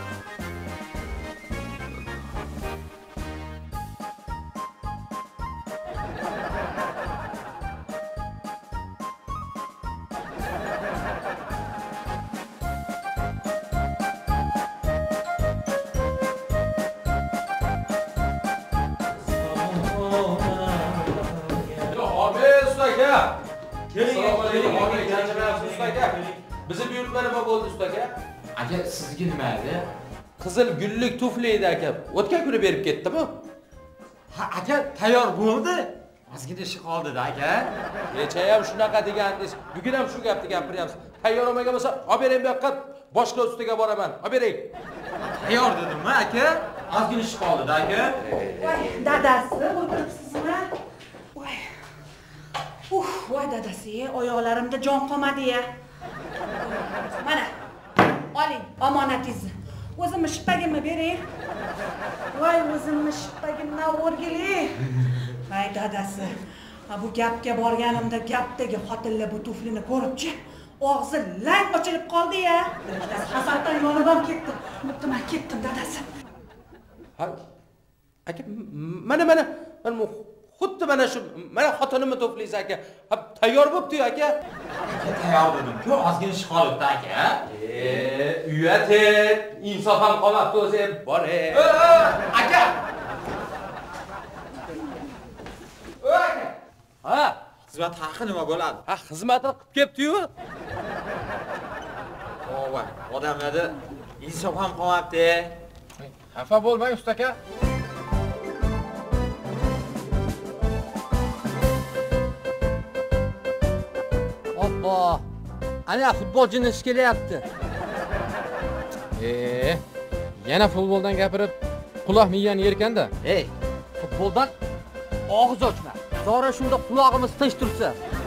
usta aka. Assalomu alaykum. Hozir janjimayapsiz usta aka. Bizni buyurtma nima bo'ldi usta aka? Aka, sizga nima edi? Qizil gullik tufli edi aka. O'tgan kuni berib ketdimi? Ha, aka, tayyor bo'ldi. Ozgina ishi qoldi-da aka. Kecha ham shunaqa degandingiz. Bugun ham shu gapni gapiryapsiz. Tayyor olmagan bo'lsa, olib bering bu yoqqa. Boshqa ustiga boraman. Olib bering. Tayyor dedim-mi aka? Ozgina ish qoldi-da aka. Voy, dadasi, o'tiribsizmi? Voy. Uf, voy dadasi, oyoqlarimda jon qolmadi-ya. Mana. Oling, omonatingizni. O'zimni shippagimni bering. Voy, o'zimni shippagimdan o'rgili. Voy dadasi. Bu gapga borganimda gapdagi xotinlar bu tuflini ko'ribchi, og'zi lang ochilib qoldi-ya. Hasaddan yonib ham ketdim. Bo'pti, men ketdim dadasi. Ha. Aka, mana mana mana xuddi mana shu mana xotinimni tuflingiz aka. Ha, tayyor bo'pti-yu aka. Aka, tayyor dedim-ku, ozgina ish qoldi aka. E, uyatet, insof ham qolmabdi o'zi. Boring. Aka. Aka. Ha, xizmat haqi nima bo'ladi? Ha, xizmatini qilib ketdi-yu. Voy, odamlarda insof ham qolmabdi. Xafa bo'lmang usta aka. Oppo. Ana futbolchini ish kelyapti. Ee, yana futboldan gapirib, quloq miyani yerkanda. Ey, futboldan og'iz ochma. Zora shunda quloqimiz tinch tursa.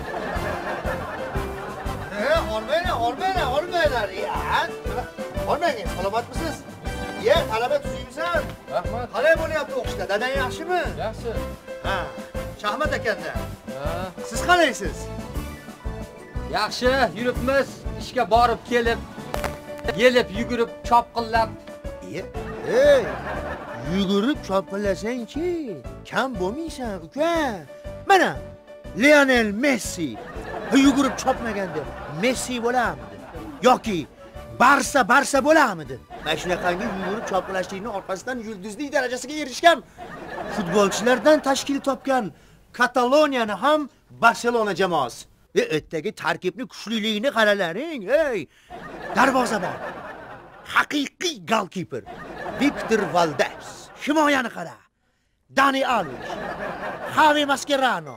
E, olmaylar, olmaylar, olmaylar. Ya, olmaying, salomatmisiz? Ye, talaba tuzingsan. Rahmat. Qalay bo'lyapti o'qishda? Dadang yaxshimi? Yaxshi. Ha, Shahmat akanda. Ha. Siz qalaysiz? Yaxshi, yuribmiz. Ishga borib kelib, yelib, yugurib, chopqillab. Ey, yugurib chopqillasang-chi, kam bo'lmaysan, uka. Mana Lionel Messi yugurib chopmaganda Messi bo'larmidi yoki Barsa Barsa bo'larmidi? Mana shunaqangi yugurib chopqillashlikning orqasidan yulduzlik darajasiga erishgan futbolchilardan tashkil topgan Kataloniyani ham Barselona jamoasi. E, ertaga tarkibni kuchliligini qaralaring, ey. Darvozabon, haqiqiy golkiper Victor Valdez. Himoyani qara. Dani Alves, Javi Mascherano.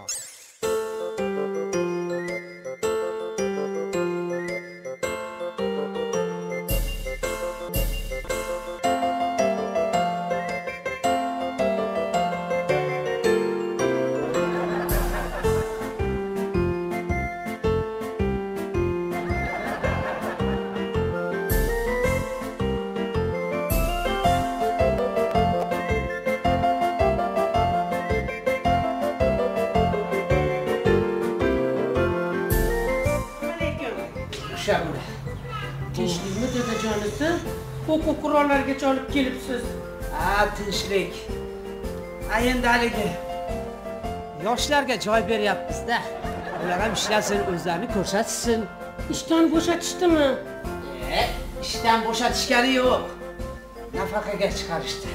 Tinchlikmi dadajonisi? O'quv qurollargacha olib kelibsiz. Ha, tinchlik. Ha, endi haligi yoshlarga joy beryapmiz-da. Ular ham ishlasin, o'zlarini ko'rsatsin. Ishdan bo'shatishdimi? E, ishdan bo'shatishgani yo'q. Nafaqaga chiqarishdi.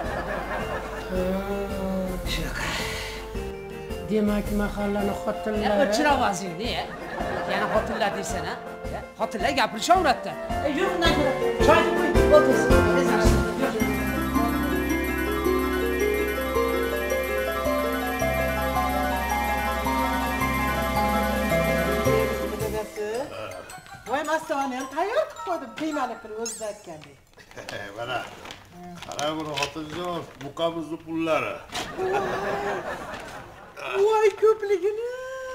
Shunaqa. Demak, mahallani xotinlari. O'chir ovozingni, yana xotinlar deysan, ha? Xotinlar gapirishaveradi. Yur, undan ko'ra choyni qo'y, o'tirsin. Voy, mastoni ham tayyor qilib qo'ydim, qiymali qilib o'zingiz aytgandek. Mana. Qara buni xotinjon, muqamizni pullari. Voy, ko'pligini.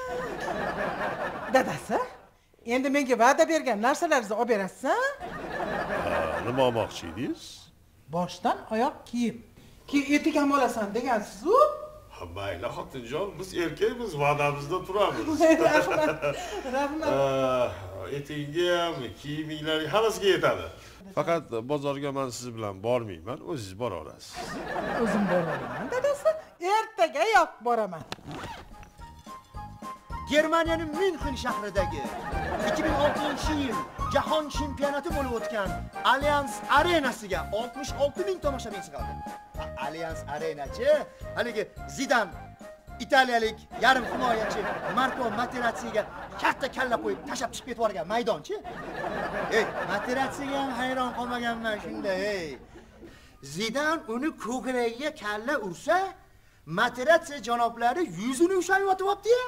Dadasi, endi menga va'da bergan narsalaringizni olib berasiz-a? Nima olmoqchi edingiz? Boshdan oyoq kiyim. Keyin etik ham olasan degansiz-ku? Ha, mayli xotinjon, biz erkakmiz, va'damizda turamiz. Rahmat. Rahmat. Etingga ham, kiyiminglarga hammasiga yetadi. Faqat bozorga men siz bilan bormayman, o'zingiz bora olasiz. O'zim boraman, dadasi. Ertagayoq boraman. Germaniyaning München shahridagi ikki ming oltinchi yil Jahon chempionati bo'lib o'tgan Allianz Arenasiga oltmish olti ming tomoshabin sig'adi. Allianz Arenachi, haligi Zidan italiyalik yarim himoyachi Marko Materazziga katta kalla qo'yib tashab chiqib ketib yuborgan maydonchi. Ey, Materazziga ham hayron qolmaganman shunda, ey. Zidan uni ko'kragiga kalla ursa, Materazzi janoblari yuzini ushlab yotibdi-ya.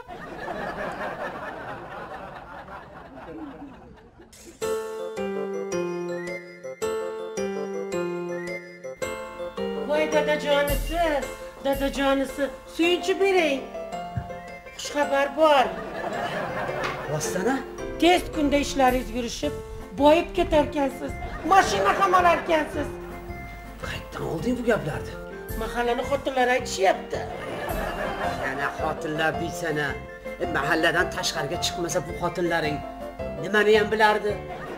Voy dadajonisi, dadajonisi, suyunchi bering. Xushxabar bor. Rostana? Tez kunda ishlaringiz yurishib, boyib ketarkansiz, mashina ham olarkansiz. Qayerdan olding bu gaplarni? Mahallani xotinlari aytishyapti. Yana xotinlar deysana. E, mahalladan tashqariga chiqmasa bu xotinlaring nimani ham bilardi?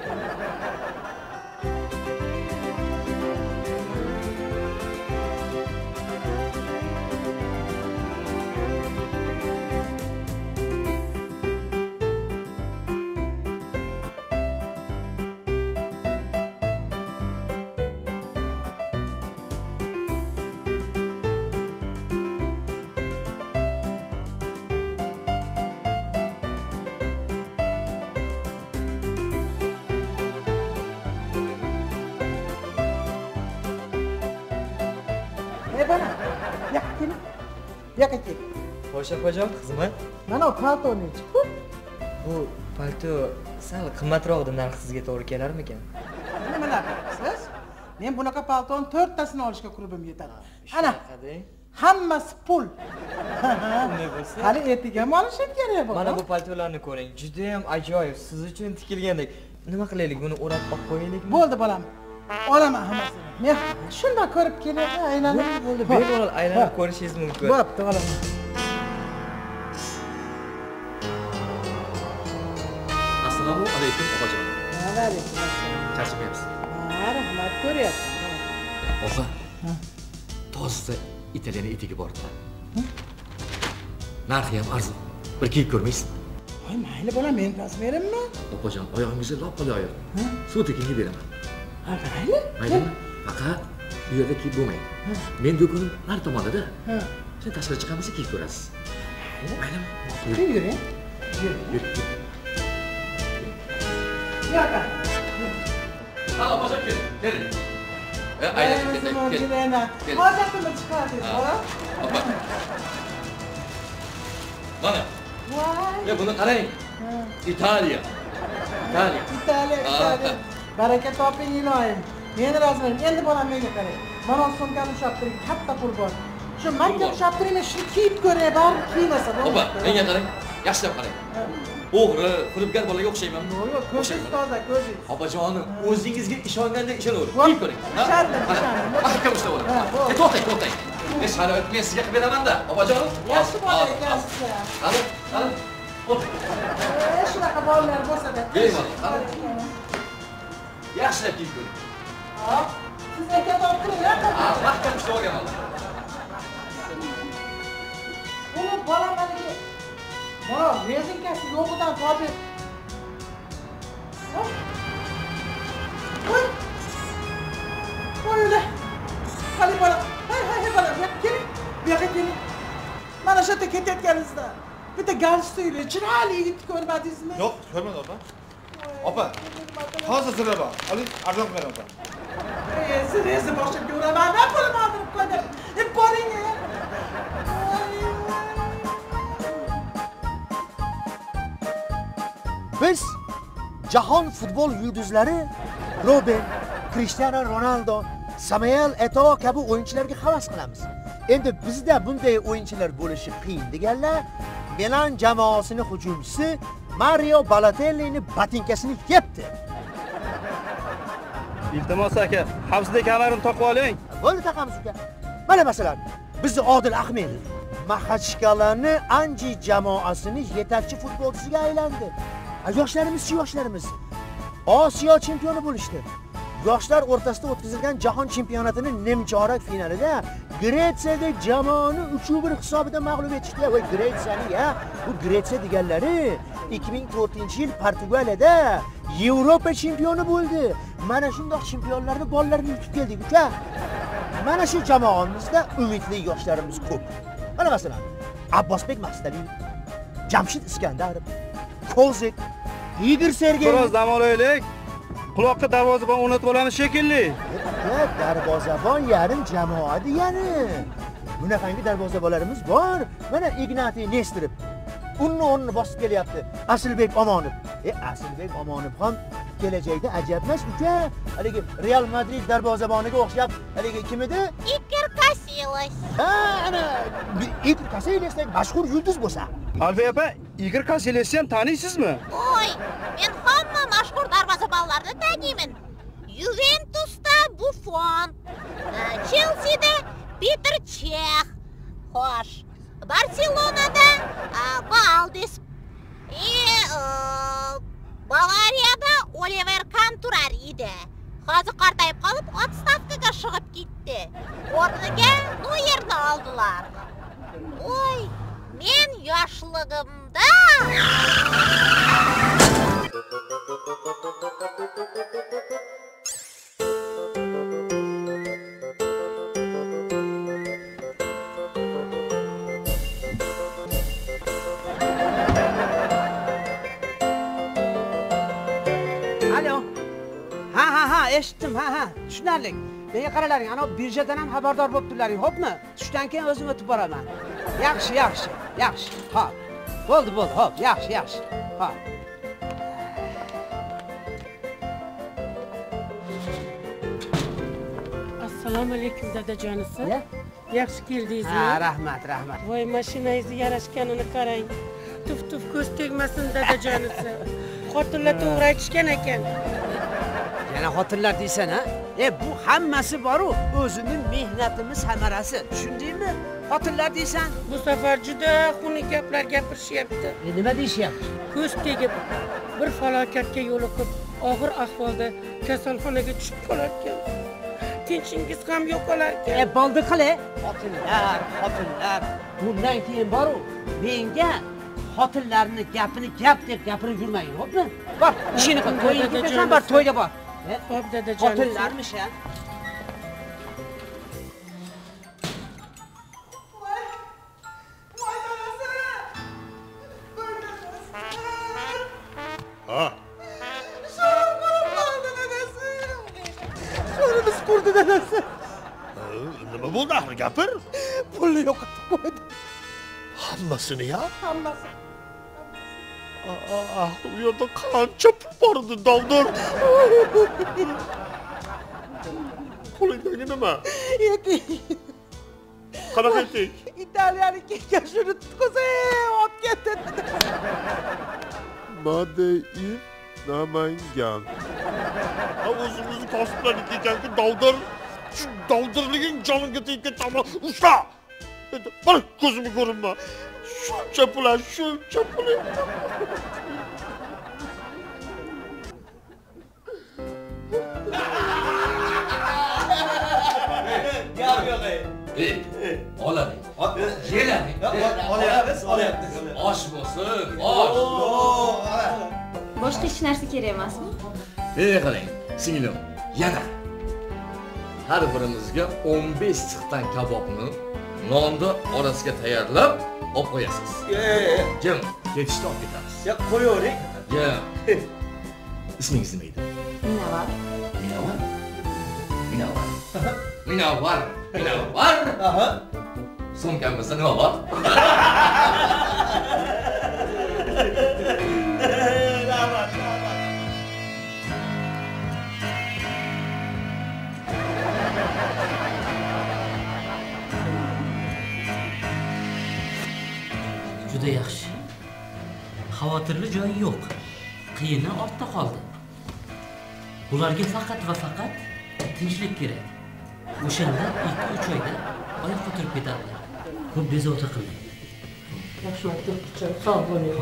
Yakaki. Xo'sh opajon, xizmat. Mana bu palto nechi pul? Bu palto sal qimmatroq narxi sizga to'g'ri kelarmikan? Nimalar siz? Men bunaqa paltoni to'rttasini olishga qurbim yetadi. Ana, hammasi pul. Unday bo'lsa, hali ertaga ham olishim kerak bu. Mana bu paltolarni ko'ring, juda ham ajoyib, siz uchun tikilgandek. Nima qilaylik, buni o'rab olib qo'yaylikmi? Bo'ldi bolam. Olaman hammasini. Men shunday ko'rib keladi, aylanib. Bo'ldi, bemalol aylanib ko'rishingiz mumkin. Bo'pti, olaman. Assalomu alaykum opajon. Alaykum. Charchamayapsiz. Ha, rahmat ko'ryapman. Opa. Toza italyan etiga bordi. Narxi ham arzon. Bir kiyib ko'rmaysiz? Voy, mayli bolam, men razmerimmi? Opajon, oyog'ingizga lop-qoli oyoq. Suv tekinga beraman. Ha, mayli. Maylimi? Faqat bu yerda kiyib bo'lmaydi. Men do'konim har tomonda-da. Ha. Sen tashqari chiqamasa kiyib ko'rasiz. Maylimi? Yuring, yuring. Yur. Yo'q. Ha, opajon kel. Keling. E, aylanib ketaylik. Kel. Hozirmi chiqardingiz, bolam? Opa. Mana. Voy. Ya buni qarang. Italiya. Italiya. Italiya, Italiya. Baraka toping iloyim. Men roziman. Endi bolam menga qarang. Mana sumkani ushlab turing, katta pul bor. Shu menga ushlab turing, men shuni kiyib ko'ray, bari kiymasa bo'ladi. Opa, menga qarang. Yaxshilab qarang. O'g'ri, firibgar bolaga o'xshayman. Yo'q, ko'zingiz toza, ko'zingiz. Opajonim, o'zingizga ishonganda ishonavering. Kiyib ko'ring. Ishonaman, ishonaman. Mahkam ushlab oling. To'xtang, to'xtang. Men sharoit men sizga qilib beraman-da, opajonim. Yaxshi bola ekansiz. Qani, qani. E, shunaqa bolalar bo'lsa-da. Bemalol. Yaxshilab kiyib ko'ring. Hop, siz aka topdiringlar. Ha, mahkam ushlab olgan. Uni bolam haligi mana rezinkasi yo'qidan topib. Voy. Voy. Hali bola. Hay hay hay bola. Keling. Bu yoqqa keling. Mana shu yerda ketayotganingizda bitta galstukli chiroyli yigit ko'rmadingizmi? Yo'q, ko'rmadim opa. Opa, hozir sizlar bor. Oling, arzon qilaman opa. Ey, siz esa boshqa ko'raman. Men pulim oldirib qo'ydim. E, boring. Biz jahon futbol yulduzlari Robin, Cristiano Ronaldo, Samuel Eto'o kabi o'yinchilarga havas qilamiz. Endi bizda bunday o'yinchilar bo'lishi qiyin deganlar Milan jamoasining hujumchisi Mario Balotelli'ni batinkasini yebdi. Iltimos aka, xavfsizlik kamarini taqib oling. Bo'ldi, taqamiz uka. Mana masalan, bizni Odil Ahmedov Maxachkalarni Anji jamoasining yetakchi futbolchisiga aylandi. Yoshlarimiz, yoshlarimiz Osiyo chempioni bo'lishdi. Yoshlar o'rtasida o'tkazilgan jahon chempionatining nimchorak finalida Gretsiyaga jamoani uch bir hisobida mag'lub etishdi. Va Gretsiyani ya, bu Gretsiya deganlari ikki ming to'rtinchi yil Portugaliyada Yevropa chempioni bo'ldi. Mana shunday chempionlarni bolalarni yutib keldik uka. Mana shu jamoamizda umidli yoshlarimiz ko'p. Mana masalan, Abbosbek Mastaliyev, Jamshid Iskandarov, Kozek, Igor Sergeyev. Biroz dam olaylik. Quloqqa darvozabon o'rnatib olamiz shekilli. Darvozabon yarim jamoa degani. Bunaqangi darvozabonlarimiz bor. Mana Ignatiy Nesterov unni o'rnini bosib kelyapti. Asilbek Omonov. E Asilbek Omonov ham kelajakda ajabmas uka. Haligi Real Madrid darvozaboniga o'xshab, haligi kim edi? Iker Casillas. Ha, ana Iker Casillasdek mashhur yulduz bo'lsa. Alfiya opa, Iker Casillasni ham taniysizmi? Oy, men hamma mashhur darvozabonlarni taniyman. Juventusda Buffon, Chelsea'da Peter Cech, xo'sh, Barselonada Valdis, e Bavariyada Oliver Kahn turar edi. Hozir qartayib qolib, otstavkaga chiqib ketdi. O'rniga Noyerni oldilar. Oy, men yoshligimda eshitdim, ha ha, tushunarli. Menga qaralaring, ana birjadan ham xabardor bo'libdilaring, xo'pmi? Tushdan keyin o'zim o'tib boraman. Yaxshi, yaxshi, yaxshi. Xo'p. Bo'ldi, bo'ldi, xo'p, yaxshi, yaxshi. Xo'p. Assalomu alaykum dadajonisi. Yaxshi keldingizmi? Ha, rahmat, rahmat. Voy, mashinangizni yarashganini qarang. Tuf-tuf ko'z tegmasin dadajonisi. Xotinlar to'g'ri aytishgan ekan. Yana xotinlar deysan, ha? E bu hammasi bor-u, o'zining mehnatimiz samarasi. Tushundingmi? Xotinlar deysan. Bu safar juda xunuk gaplar gapirishyapti. E nima deyishyapti? Ko'z tegib, bir falokatga yo'liqib, og'ir ahvolda kasalxonaga tushib qolarkan. Tinchingiz ham yo'qolarkan. E bo'ldi qile. Xotinlar, xotinlar. Bundan keyin bor-u, menga xotinlarning gapini gap deb gapirib yurmagin, xo'pmi? Bor, ishini qil, to'yga ketasan, bor, to'yga bor. Xo'p, dadajon. Xotinlarmish, ha? Ha. Sho'rimiz qurdi dadasi. Nima bo'ldi axir gapir? Pulni yo'qotib qo'ydi. Hammasini ya? Hammasi. Ah, u yerda qancha pul bor edi, Davdur? Qo'lingdagi nima? Etik. Qanaqa etik? Italiyalik ekan, shuni tutqazay, olib ketdi. Made in Namangan. Ha, o'zimizni kasblarniki ekan-ku, Davdur. Shu Davdurliging jonimga tegib ketdi, usta! Endi bir ko'zimga ko'rinma. Shuncha pul, shuncha pul. Gap yo'q ey. Ey, oladi. Yeladi. Olyapmiz, olyapmiz. Osh bo'lsin, osh. Boshqa hech narsa kerak emasmi? Ey qarang, singlim, yana har birimizga o'n besh chiqdan kabobni nonni orasiga tayyorlab olib qo'yasiz. Jim, ketishda olib ketamiz. Ya qo'yavering. Ya. Ismingiz nima edi? Minovat. Minovat. Minovat. Minovat. Minovat. Aha. Sumkamizda nima bor? Juda yaxshi. Xavotirli joyi yo'q. Qiyini ortda qoldi. Ularga faqat va faqat tinchlik kerak. O'shanda ikki uch oyda oyoqqa turib ketadilar. Ko'p bezovta qildi. Rahmat, doktor, sog' bo'ling.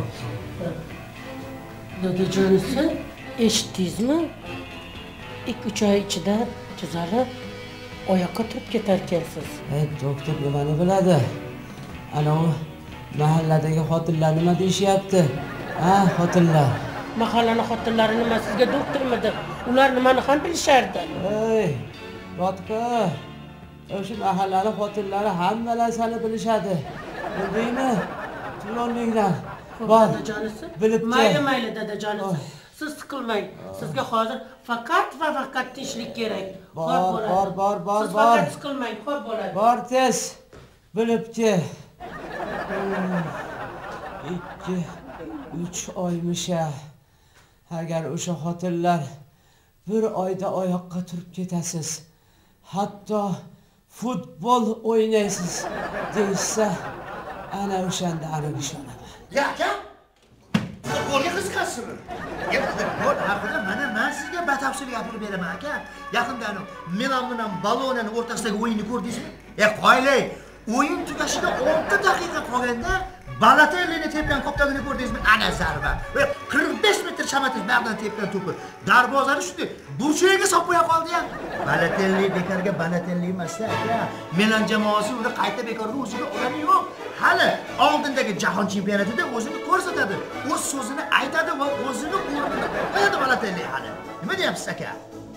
Dadajonisi, eshitdingizmi? ikki uch oy ichida tuzalib oyoqqa turib ketar ekansiz. Ey, doktor nimani biladi? Ana u mahalladagi xotinlar nima deyishyapti? Ha, xotinlar. Mahallani xotinlari nima sizga doktormidi? Ular nimani ham bilishardi. Ey, Botka. O'sha mahallani xotinlari hamma narsani bilishadi. Bildingmi? Tilonlikdan. Bor. Dadajonisi. Bilibdi. Mayli, mayli dadajonisi. Siz siqilmang. Sizga hozir faqat va faqat tinchlik kerak. Bor, bor, bor, bor, Siz bor. faqat siqilmang, xo'p bo'ladi. Bor tez. Bilibdi. ikki uch oymisha. Agar o'sha xotinlar bir oyda oyoqqa turib ketasiz, hatto futbol o'ynaysiz deyishsa, ana o'shanda aniq ishonaman. Ya aka, futbolga qiziqasizmi? Ya futbol haqida mana men sizga batafsil gapirib beraman aka. Yaqinda Milan bilan Boloniyaning o'rtasidagi o'yinni ko'rdingizmi? Ya qo'ylang, o'yin tugashiga olti daqiqa qolganda Balotelli'ni tepgan koptagini ko'rdingizmi? Ana zarba. Ve qirq besh metr shamativ bag'dan tepgan to'pi. Darvozani shunday burchagiga solib qo'ya qoldi ham. Balotelli bekarga Balotelli emas-da aka. Milan jamoasi uni qayta bekorga o'ziga olgani yo'q. Hali oldindagi jahon chempionatida o'zini ko'rsatadi. O'z so'zini aytadi va o'zini o'rnida qo'yadi Balotelli hali. Nima deyapsiz aka?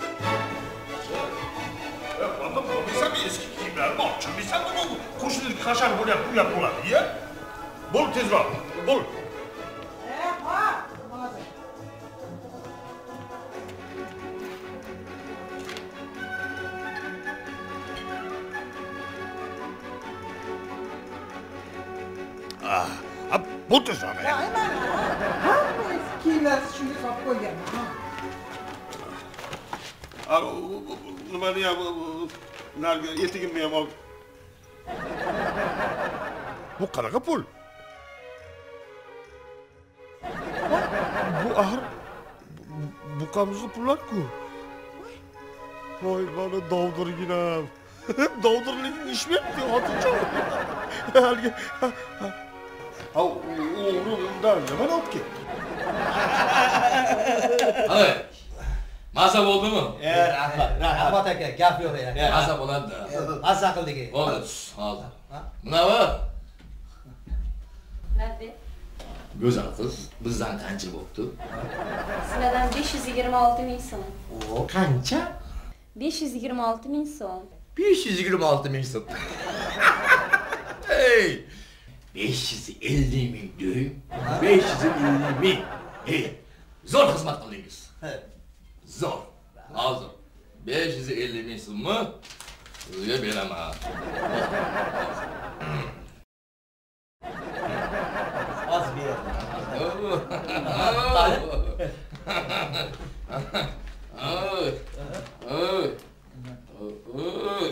Bunda bo'lmasa eski kiyimlar bor. Bilsan bu qo'shnilik hashar bo'lyapti, bu yap bo'ladi, ya? Bo'l tezroq, bo'l. Ah, bo'l tezroq. Ya, aynan. Hamma kiyimlarni shunga solib qo'yganman. Al, nimani ham narga etigimni ham ol. Bu qanaqa pul? Bu ahir buqamizning pullar-ku. Voy, mana dovdirginam. Dovdirlikning ish berdi, xotinchon. Haligi ha, o'g'ri undan nima olib ketdi? Hay. Maza bo'ldimi? E, rahmat, rahmat aka, gap yo'q ya. Maza bo'ladi. Maza qildik. Bo'ldi, hozir. Bunaqa Nadi? go'zal qiz bizdan qancha bo'pti? Sizlardan besh yuz yigirma olti ming so'm. O, qancha? besh yuz yigirma olti ming so'm. besh yuz yigirma olti ming so'm. Hey! besh yuz ellik ming deng. besh yuz ellik ming. Hey! Zo'r xizmat qildingiz. Zo'r. Hozir besh yuz ellik ming so'mni sizga beraman. Az ber. Oy. Oy. Oy.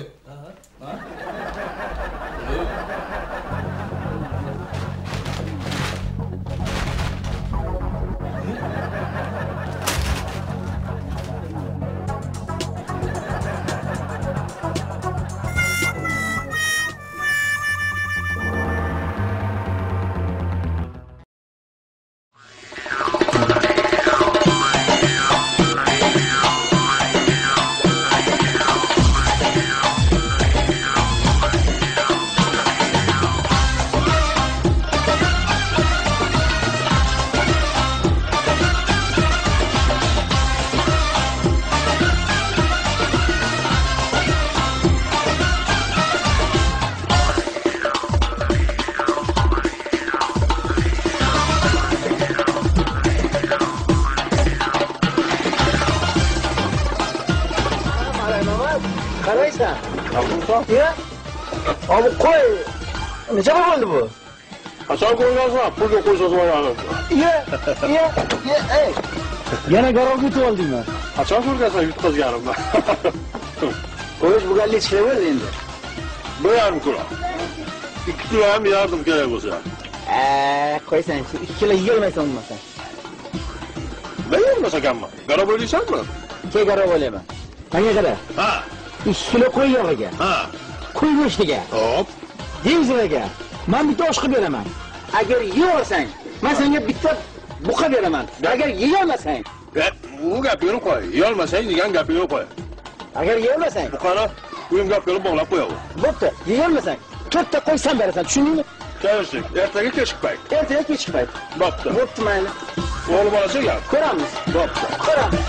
Qaraysan? Ya? Abi qo'y. Necha bo'ldi bu? Qachon ko'rgansan? Pulga qo'ysa so'rayman. Ye, ye, ye, ey. Yana garov yutib oldingmi? Qachon ko'rgansan yutqazganimni? Qo'yish bu galli ishlab berdi endi. bir yarim kilo. ikki kilo ham yardım kerak bo'lsa. Eee, qo'ysan, ikki kilo yeyolmaysan undan. Men yeyolmas ekanman. Garov o'ylaysanmi? Ke garov o'ylayman. Menga qara. Ha. ikki kilo qo'y yog'iga. Ha. Qo'y go'shtiga. Hop. Dengizaga. Men bitta osh qilib beraman. Agar yeyolsang, men senga bitta buqa beraman. Agar yeyolmasang, u gapingni qo'y. Yeyolmasang degan gapingni qo'y. Agar yeyolmasang, buqani uyim gap qilib bog'lab qo'yaver. Bo'pti, yeyolmasang, to'rtta qo'ysan berasan, tushundingmi? Kelishdik. Ertaga kechki payt. Ertaga kechki payt. Bo'pti. Bo'pti, mayli. O'g'li bolasi gap. Ko'ramiz. Bo'pti. Ko'ramiz.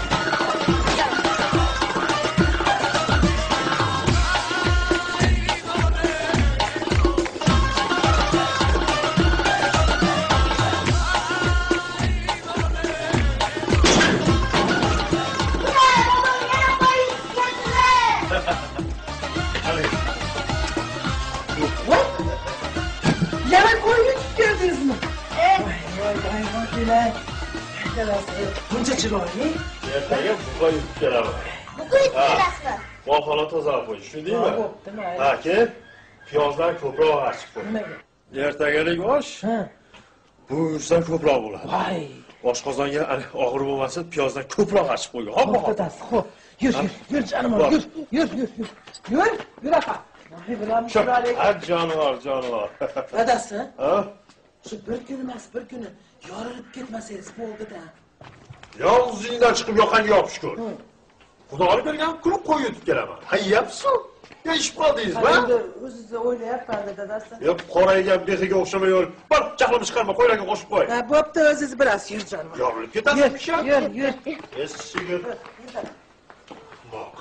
kelasiz. Buncha chiroyli. Ertaga buqa yutib kelaman. Buqa yutib kelasizmi? Molxona tozalab qo'yish, tushundingmi? Ha, bo'pti, mayli. Ha, keyin piyozdan ko'proq archib qo'y. Nimaga? Ertagalik osh. Ha. Bu yursan ko'proq bo'ladi. Voy. Oshqozonga og'ir bo'lmasin, piyozdan ko'proq archib qo'ygan. Hop, hop. Dadasi, xo'p. Yur, yur, yur jonim, yur, yur, yur, yur. Yur, yur apa. Voy, bilan chiroyli. Ha, jonivor, jonivor. Dadasi. Ha? Shu bir kun emas, bir kuni yorilib ketmasangiz bo'ldi-da. Yolg'izingdan chiqib yoqangga yopish ko'r. Xudoning bergan kulib qo'y yutib kelaman. Ha, yeyapsiz? Ya ishib qoldingizmi? Endi o'zingizni o'ylayapman dadasi. Yo'q, qoraygan behiga o'xshamay yur. Bir jahlim chiqarma, qo'ylarga qo'shib qo'y. Ha, bo'pti, o'zingiz bilasiz, yur jonim. Yorilib ketadi. Yur, yur, yur. Eskiga. Bak.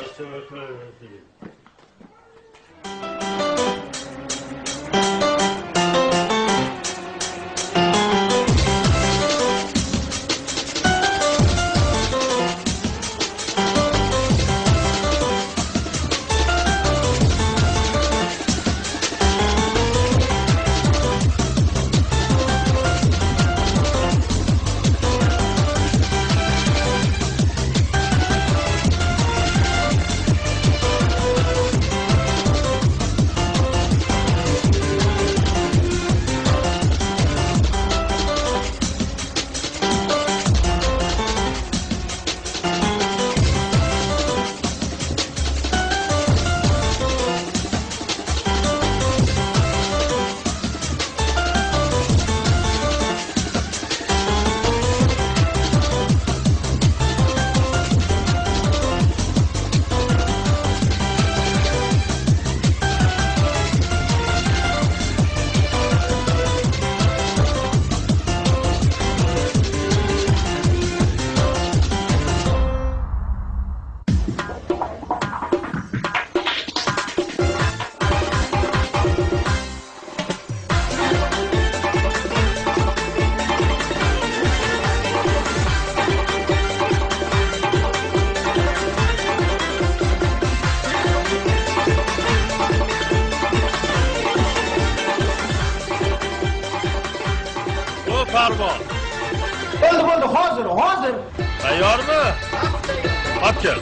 Farmon. Bo'ldi, bo'ldi, hozir, hozir. Tayyormi? Hop kel.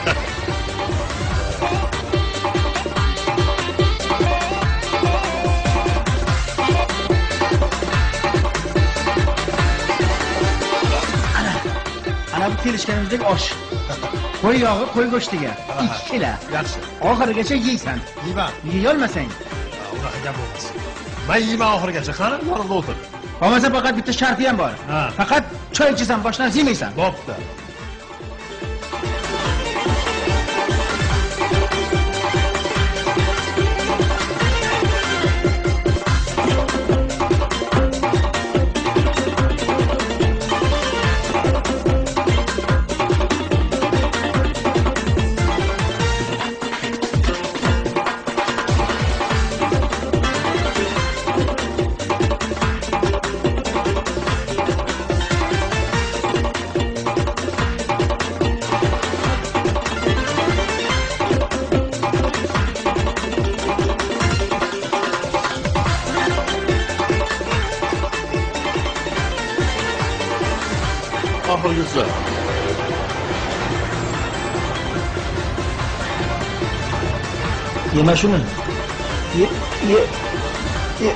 Ana bu kelishganimizdek osh. Qo'y yog'i, qo'y go'shtiga. ikki kilo. Yaxshi. Oxirigacha yeysan. Yeyman. Yeya olmasang. Unaqa gap bo'lmas. Men yeyman oxirigacha. Qani, yonimda o'tir. Bo'lmasa faqat bitta sharti ham bor. Faqat choy ichasan, boshdan yemaysan. Bo'pti. Oxirgisi. Yema shuni. Ye, ye, ye.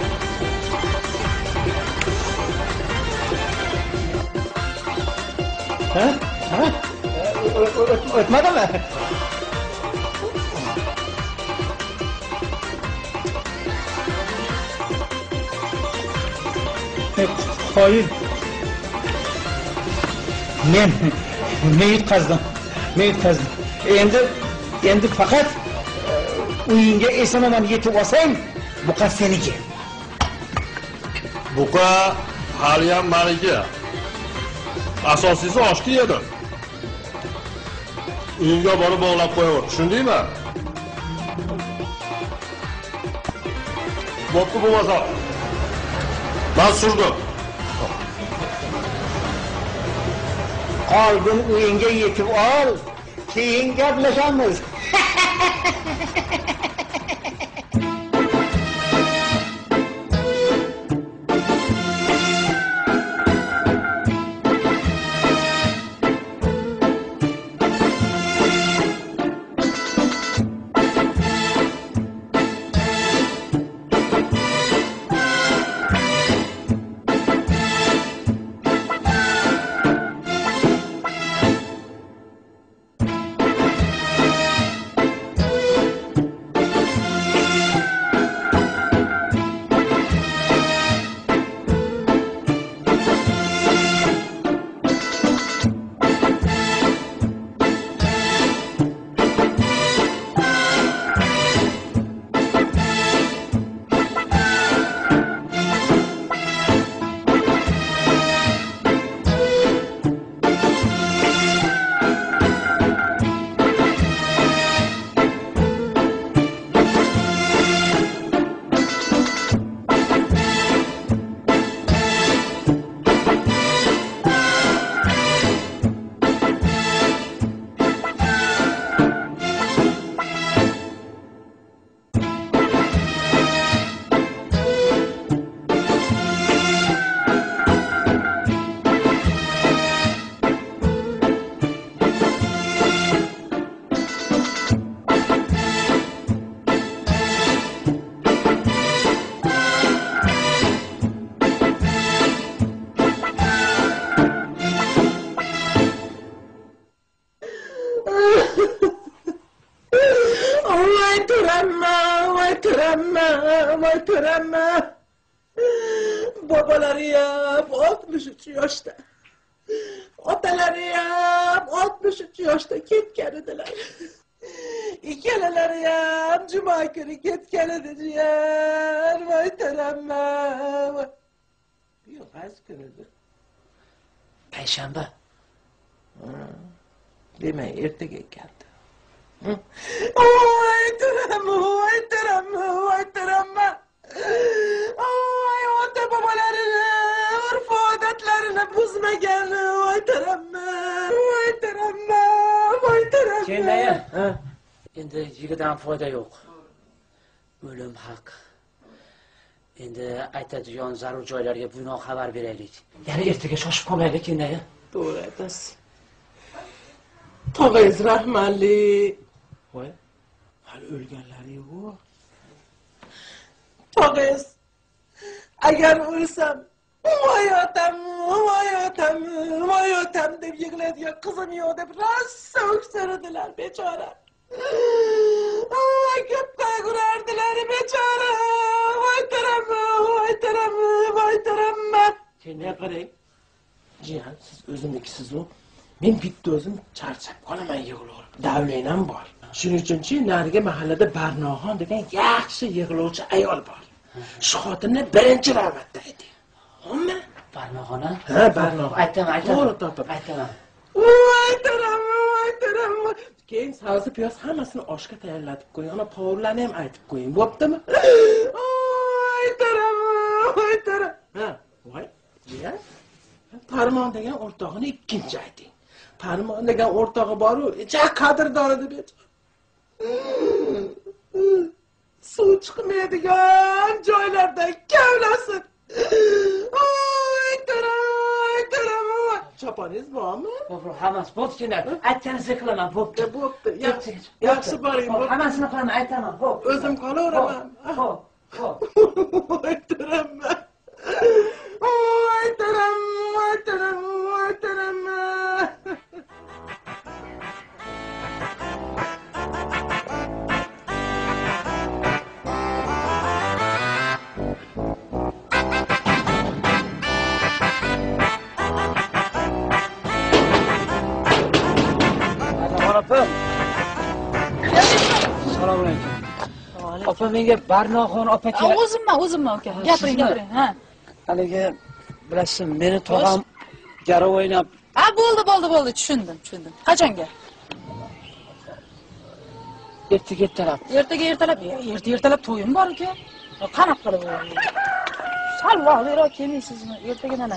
Ha? Ha? O'tmadimi? Qo'ying. Men men yutqazdim. Men yutqazdim. Endi endi faqat uyingga eson-omon yetib olsang, buqa seniki. Buqa hali ham meniki. Asosiysi oshni yedim. Uyingga borib bog'lab qo'yaver, tushundingmi? Bo'pti bo'lmasa. Men surdim. Qalbim uyingga yetib ol, keyin gaplashamiz. törenme, vay törenme. Babalarıyam altmış üç yaşta. Otalarıyam altmış üç yaşta ketken ediler. İkeleleriyam cuma günü ketken ediciler. Vay törenme. Vay. Yok, az günüdür. Payshanba. Demak, ertaga keldi. Voy törenme, voy törenme, voy törenme. Ay, ota bobolarini, urf odatlarini buzmagan, voy törenme, voy törenme, voy törenme. Kendaya. Endi yigitdan foyda yo'q. O'lim haq. Endi aytadigan zarur joylarga bunaqa xabar beraylik. Yana ertaga shoshib qolmaylik, Kendaya. To'g'ri aytasiz. Tog'angiz rahmatli. Voy, hali o'lganlari yo'q. Tog'angiz, agar o'lsam, voy otam, voy otam, voy otam deb yig'laydigan qizim yo'q deb rosa o'ksirdilar, bechora. Voy, ko'p qayg'urardilar, bechora. Voy taramma, voy taramma, voy taramma. Kendaya qarang. Jiyan, siz o'zimnikisiz-ku. Men bitta o'zim charchab qolaman yig'lab. Davlenam bor. Shuning uchunchi nariga mahallada Barnoxon degan yaxshi yig'lovchi ayol bor. Shu xotinni birinchi navbatda ayting. Xo'pmi? Barnoxona? Ha, Barnoxon. Aytaman, aytaman. To'g'ri topib. Aytaman. Voy taramma, voy taramma. Keyin sabzi piyoz hammasini oshga tayyorlatib qo'ying. Ana qovurlarni ham aytib qo'ying. Bo'ptimi? Voy taramma, voy taram. Ha, voy. Ya. Farmon degan o'rtog'ini ikkinchi ayting. Farmon degan o'rtog'i bor-ku, ja qadrdon edi bet. Suv chiqmaydigan joylardan kavlasin. Voy taram, taram. Choponingiz bormi? Bo'pti, hammasi bo'pti kelar. Aytganingizni qilaman, bo'pti. Bo'pti. Yaxshi boring, bo'pti. Hammasini qilaman, aytaman, bo'pti. O'zim qolaveraman. Xo'p, xo'p. Voy taram. Voy taram, voy taram, voy taram. Assalomu alaykum. Opa menga Barnoxon opa kerak. O'zimman, o'zimman aka. Gapiring, gapiring, ha. Haligi bilasizmi, meni tog'am garov o'ynab. Ha, bo'ldi, bo'ldi, bo'ldi, tushundim, tushundim. Qachonga? Ertaga ertalab. Ertaga ertalab, erta ertalab to'yim bor aka. Qanaqa qilib bo'ladi? Sal vaqtliroq kelmaysizmi? Ertaga mana.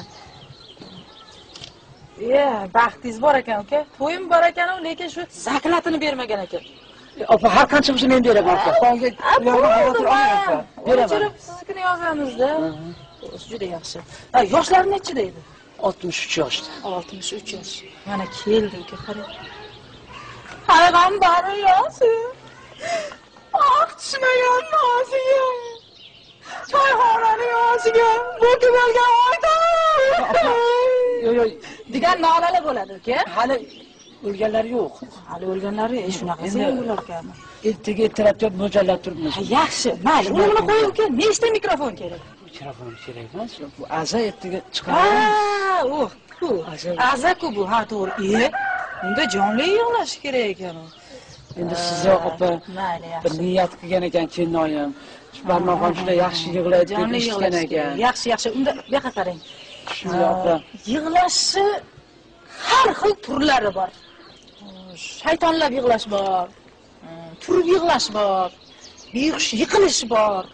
Ya, baxtingiz bor ekan aka. To'yim bor ekan-ku, lekin shu zaklatini bermagan ekan. Opa, har qancha bo'lsa men beraman. Qonga yo'g'on xavotir olmang. Beraman. Siznikini yozamiz-da. Juda yaxshi. Ha, yoshlari necha deydi? oltmish uch yoshda. oltmish uch yosh. Mana keldi aka, qarang. Payg'ambari yo'sin. Ah, tushmagan noziga. Choyxonani yosiga bo'kib olgan oyda. Yo'q, yo'q. Degan nolalar bo'ladi aka. Hali o'lganlar yo'q. Hali o'lganlari shunaqasi ham bo'lar ekanmi? Ertaga ertalabga mo'ljallab turibmiz. Yaxshi, mayli. Uni qo'ying aka. Nechta mikrofon kerak? Mikrofon kerak emas. Bu aza ertaga chiqadi. Ha, u. Aza-ku bu, ha, to'g'ri. E, unda jonli yig'lash kerak ekan u. Endi sizga opa bir niyat qilgan ekan kelinoyim. Barmoqam juda yaxshi yig'laydi deb eshitgan ekan. Yaxshi, yaxshi. Unda bu yoqqa qarang. Shunday opa. Yig'lashni har xil turlari bor. Shaytonlab yig'lash bor. Turib yig'lash bor. Behush yiqilish bor.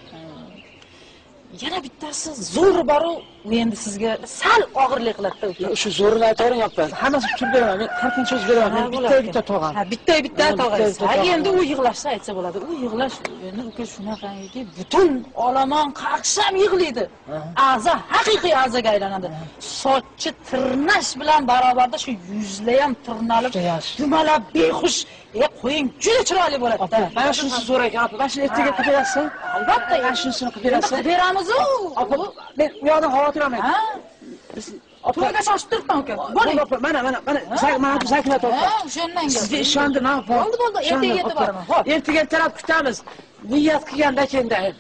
Yana bittasi zo'ri bor-u, u endi sizga sal og'irlik qiladi uka. Shu zo'rini aytavering opa. Hammasi turib beraman. Men har kun so'z beraman. Men bitta bitta tog'am. Ha, bitta bitta tog'angiz. Ha, endi u yig'lashni aytsa bo'ladi. U yig'lash endi uka shunaqangi butun olomon qarqisham yig'laydi. A'za haqiqiy a'zaga aylanadi. Sochi tirnash bilan barobarda shu yuzla ham tirnalib, dumalab behush. E, qo'ying, juda chiroyli bo'ladi. Mana shunisi zo'r ekan, opa. Mana shuni ertaga qilib berasiz? Albatta, mana shunisini qilib berasiz. Qilib beramiz-ku. Opa, men u yoqdan xavotir olmang. Ha? To'yga shoshib turibman aka. Bo'ling. Opa, mana, mana, mana, mana bu zaklat opa. Ha, o'shandan gap. Sizga ishondim, ha, bo'ldi, bo'ldi. Ertaga yetib boraman. Xo'p. Ertaga ertalab kutamiz. niyat qilganda kendayim.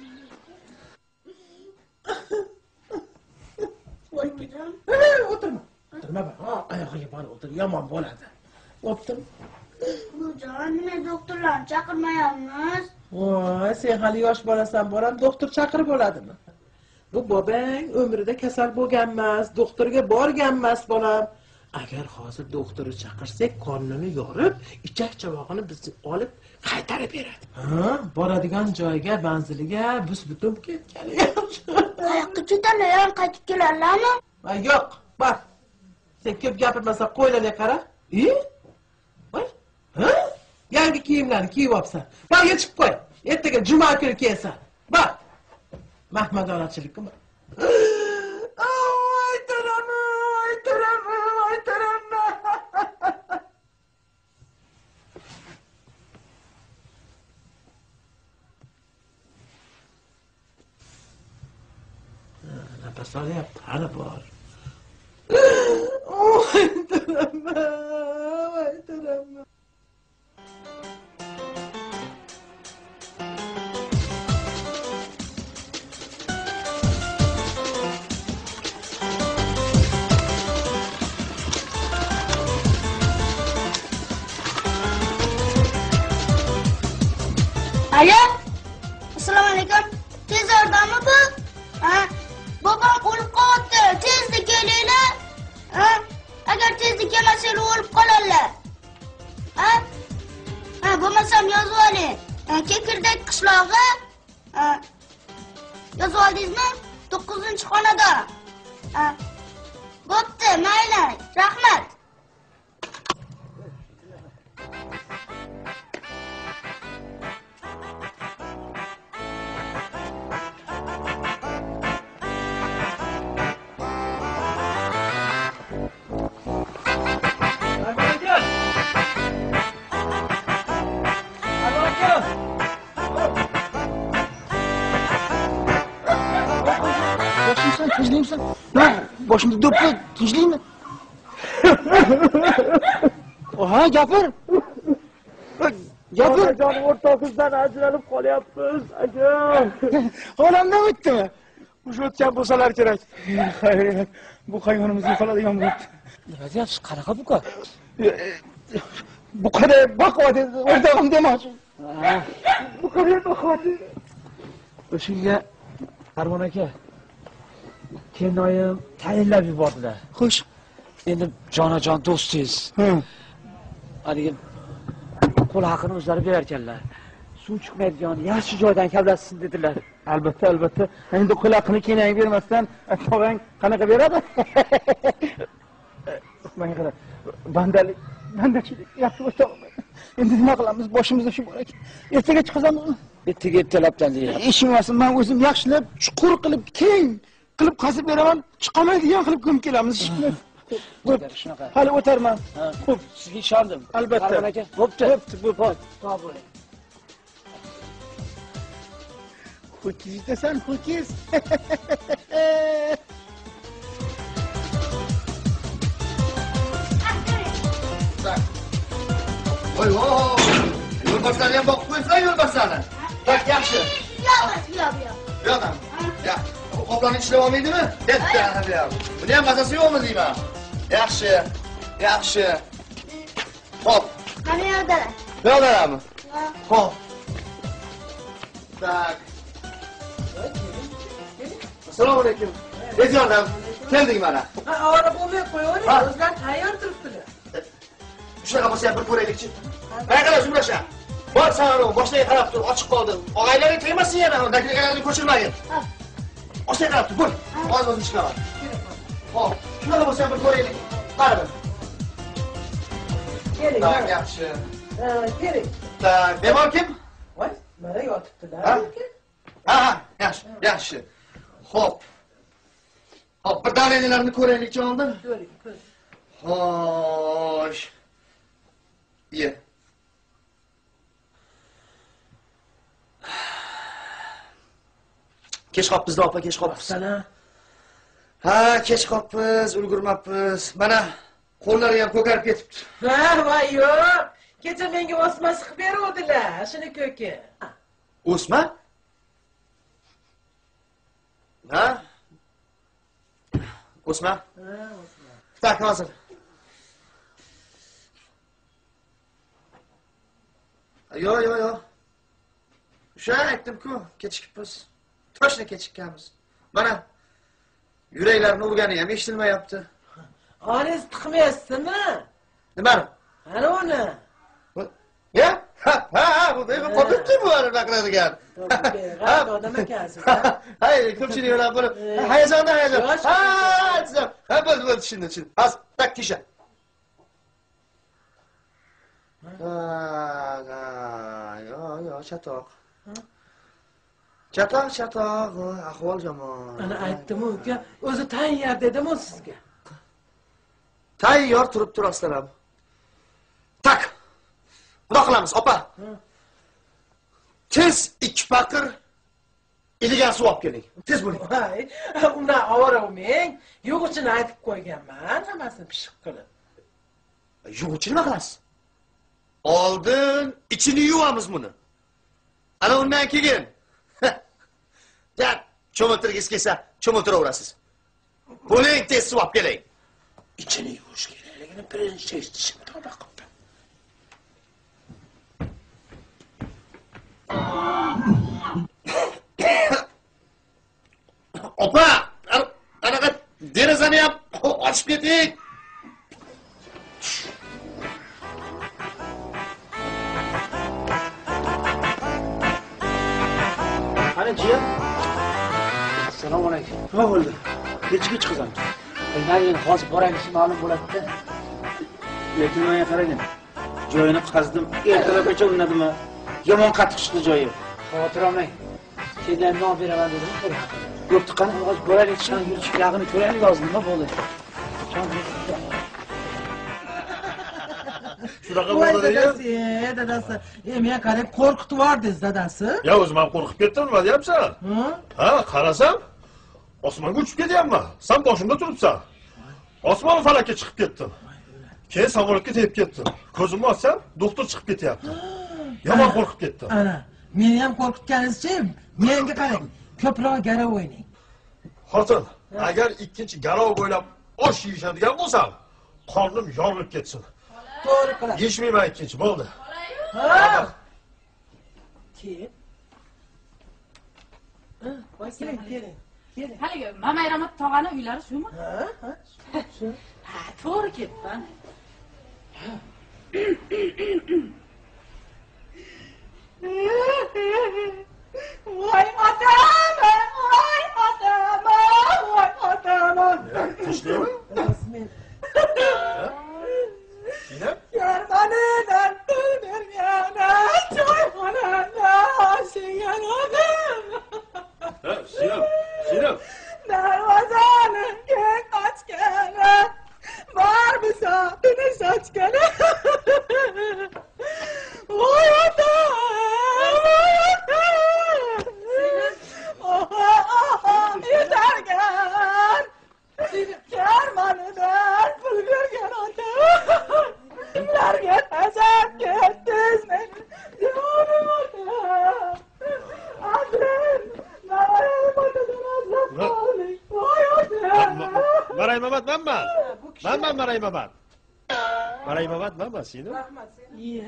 O'tirma. O'tirma bak. Oyog'iga borib o'tir, yomon bo'ladi. O'pdim. Bujon, nima doktorlarni chaqirmayapmiz? Voy, sen hali yosh bolasan, boram doktor chaqirib bo'ladimi? Bu bobang umrida kasal bo'lgan emas, doktorga borgan emas bolam. Agar hozir doktorni chaqirsak, qornini yorib, ichak chavog'ini bizni olib qaytarib beradi. Ha, boradigan joyga, manziliga bus-butun ketgani yaxshi. Qayoqqa ketadilar, qaytib kelarlarmi? Yo'q, bor. Sen ko'p gapirmasa, qo'ylarga qara. E? Voy. Ha? Yangi kiyimlarni kiyib olsan. Bor, yechib qo'y. Ertaga juma kuni kiysan. Bor. Mahmadonachilik qilma. Voy, taram, voy, taram, voy, taram. Nafas olyapti, hali bor. Voy, taram, voy, taram. Alo? Assalomu alaykum. Tez yordammi bu? Ha? Bobom o'lib qoldi. Tezda kelinglar. Ha? Agar tezda kelmasanglar o'lib qoladilar. Ha? Ha, bo'lmasam yozib oling. Kekirdek qishlog'i. Ha? Yozib oldingizmi? to'qqizinchi xonada. Ha? Bo'pti, mayli. Rahmat. Tinchlikmisan? Ha, boshimda do'ppi, tinchlikmi? Oha, gapir. Gapir. Onajon o'rtog'imizdan ajralib qolyapmiz, aka. Xolamdan o'tdimi? O'sha o'tgan bo'lsalar kerak. Xayr, bu hayvonimizni qoladigan bo'libdi. Nima deyapsiz? Qanaqa buqa? Bu qanday baquvvat o'rtog'im demoqchi. Bu qanday baquvvat? O'shunga Farmon aka kennoyim tayinlab yubordilar. Xo'sh, endi jonajon do'stingiz. Haligi qo'l haqini o'zlari berar ekanlar. Suv chiqmaydigan yaxshi joydan kavlatsin dedilar. Albatta, albatta. Endi qo'l haqini kennoyim bermasdan tog'ang qanaqa beradi? Menga qara. Bandalik, bandachilik yaxshi o'rtog'im. Endi nima qilamiz? Boshimizda shu bor ekan. Ertaga chiqazamiz. Ertaga ertalabdan deyapti. Ishim emasmi? Men o'zim yaxshilab, chuqur qilib, keng qilib qazib beraman, chiqolmaydigan qilib ko'mib kelamiz. Shunaqa. Hali o'tarman. Xo'p, sizga ishondim. Albatta. Farmon aka, bo'pti. Bo'pti, bo'pti. Sog' bo'ling. Ho'kiz desan, ho'kiz. Voy, voy. Yo'lbarslarni ham boqib qo'ysan, yo'lbarslarni. Bak, yaxshi. Yo'q, yo'q, yo'q. Yo'qmi? Ya, bu qoplarni ishlab olmaydimi? Bitta ham. Buni ham mazasi yo'qmi deyman. Yaxshi. Yaxshi. Xo'p. Qani yo'qdalar? Yo'qlarmi? Xo'p. Tak. Assalomu alaykum. Tez yordam. Keldik mana. Ha, ora bo'lmay qo'yavering, o'zlari tayyor turibdilar. Shunaqa bo'lsa bir ko'raylikchi. Mana qara Zumrasha. Bor salon, boshiga qarab tur, ochiq qoldi. Og'aylaring tegmasin yana, daqiqalarni ko'chirmagin. Boshiga qarab tur, bo'l. Hozir o'zim chiqaman. Xo'p, shunaqa bo'lsa bir ko'raylik. Qara. Keling. Tak, yaxshi. Ha, keling. Tak, bemor kim? Voy, mana yotibdilar. Ha, ha, yaxshi, yaxshi. Xo'p. Xo'p, bir dalillarni ko'raylikchi oldin. Ko'ring, ko'ring. Xo'sh. Ye. Kech qopmiz, opa, kech qopmiz. Ha, kech qopmiz, ulgurmabmiz. Mana qo'llari ham ko'karib ketibdi. Ha, voy yo'q. Kecha menga osma siqib beruvdilar, shuni ko'ki. O'sma? Ha? O'sma? Ha, O'sma. Tak, hozir. Yo, yo, yo. O'sha aytdim-ku, kechikibmiz. Toshna kechikkanmiz. Mana yuraklarni urgani ham eshitilmayapti. Oningiz tiqmaysizmi? Nimani? Ana uni. Ya? Ha, ha, ha, bu benim qopibdi bu arada qiladigan. G'ayrat odam ekansiz. Hayır, ko'pchilik bilan bo'lib, hayajonda hayajon. Ha, aytdim. Ha, bo'ldi, bo'ldi, tushundim, tushundim. Hozir tak kisha. Ha, ha, yo, yo, chatoq. Chatoq, chatoq, ahvol yomon. Ana aytdim-ku, uka, o'zi tayyor dedim-ku sizga. Tayyor turibdi rostdan ham. Tak. Nima qilamiz, opa? Tez ikki paqir iligan suv olib keling. Tez bo'ling. Voy, undan ovoramang. Yo'g'ichini aytib qo'yganman, hammasini pishiq qilib. Yo'g'ichini nima qilasiz? Oldin ichini yuvamiz buni. Ana undan keyin. Ya, cho'miltirgis kelsa, cho'miltiraverasiz. Bo'ling, tez suv olib keling. İçini yuvish kerakligini birinchi eshitishim tavba qildim. Opa, anaqa derazani ham ochib keting. Ana jiyan. Assalomu alaykum. Nima bo'ldi? Kechga chiqamiz. Bilmadim, hozir boramiz, ma'lum bo'ladi-da. Lekin menga qarang. Joyini qazdim. Ertalabgacha unnadimi? Yomon qattiq chiqdi joyi. Xavotir olmang. Sendan non beraman dedim, ko'ring. Bo'pti, qani? Hozir boraylik, chiqan yurish yog'ini ko'raylik hozir, nima bo'ldi? Shunaqa Voy bo'ldi-da. dadasi, dadasi. E, men qarab qo'rqitib yubordingiz, dadasi. Ya o'zim ham qo'rqib ketdim, nima deyapsan? Ha, qarasam, osmonga uchib ketyapman. Sen boshimda turibsan. Osmon falakka chiqib ketdim. Keyin samolyotga tegib ketdim. Ko'zimni ochsam, doktor chiqib ketyapti. Yomon qo'rqib ketdim. Ana, meni ham qo'rqitganingizcha, menga qarang. Ko'proq garov o'ynang. Xotin, agar ikkinchi garov bo'ylab osh yeyishadigan bo'lsam, qornim yorilib ketsin. To'g'ri qilasiz. Yeyishmayman ikkinchi, bo'ldi. Ha. Keyin. Ha, voy keling, keling. Keling. Haligi Mamay Ramat tog'ani uylari shumi? Ha, ha. Shu. Ha, to'g'ri ketdim. Voy otam, voy otam, voy otam. Tinchlikmi? Rasmen. Sinem? Germanidan pul bergana, choyxonada oshigan odam. Ha, Sinem, Sinem. Darvozani keng ochgani, bor bisotini sochgani. Voy otam, voy otam. Oha, oha, yetargan. Germanidan pul bergan otam. Kimlarga tasab ketdingiz meni, jonim otam. Adren, Maray Mamatdan azlab qoling. Voy otam. Maray Mamat manman. Manman Maray Mamat. Maray Mamat manman, Sinem. Rahmat, Sinem. Iye.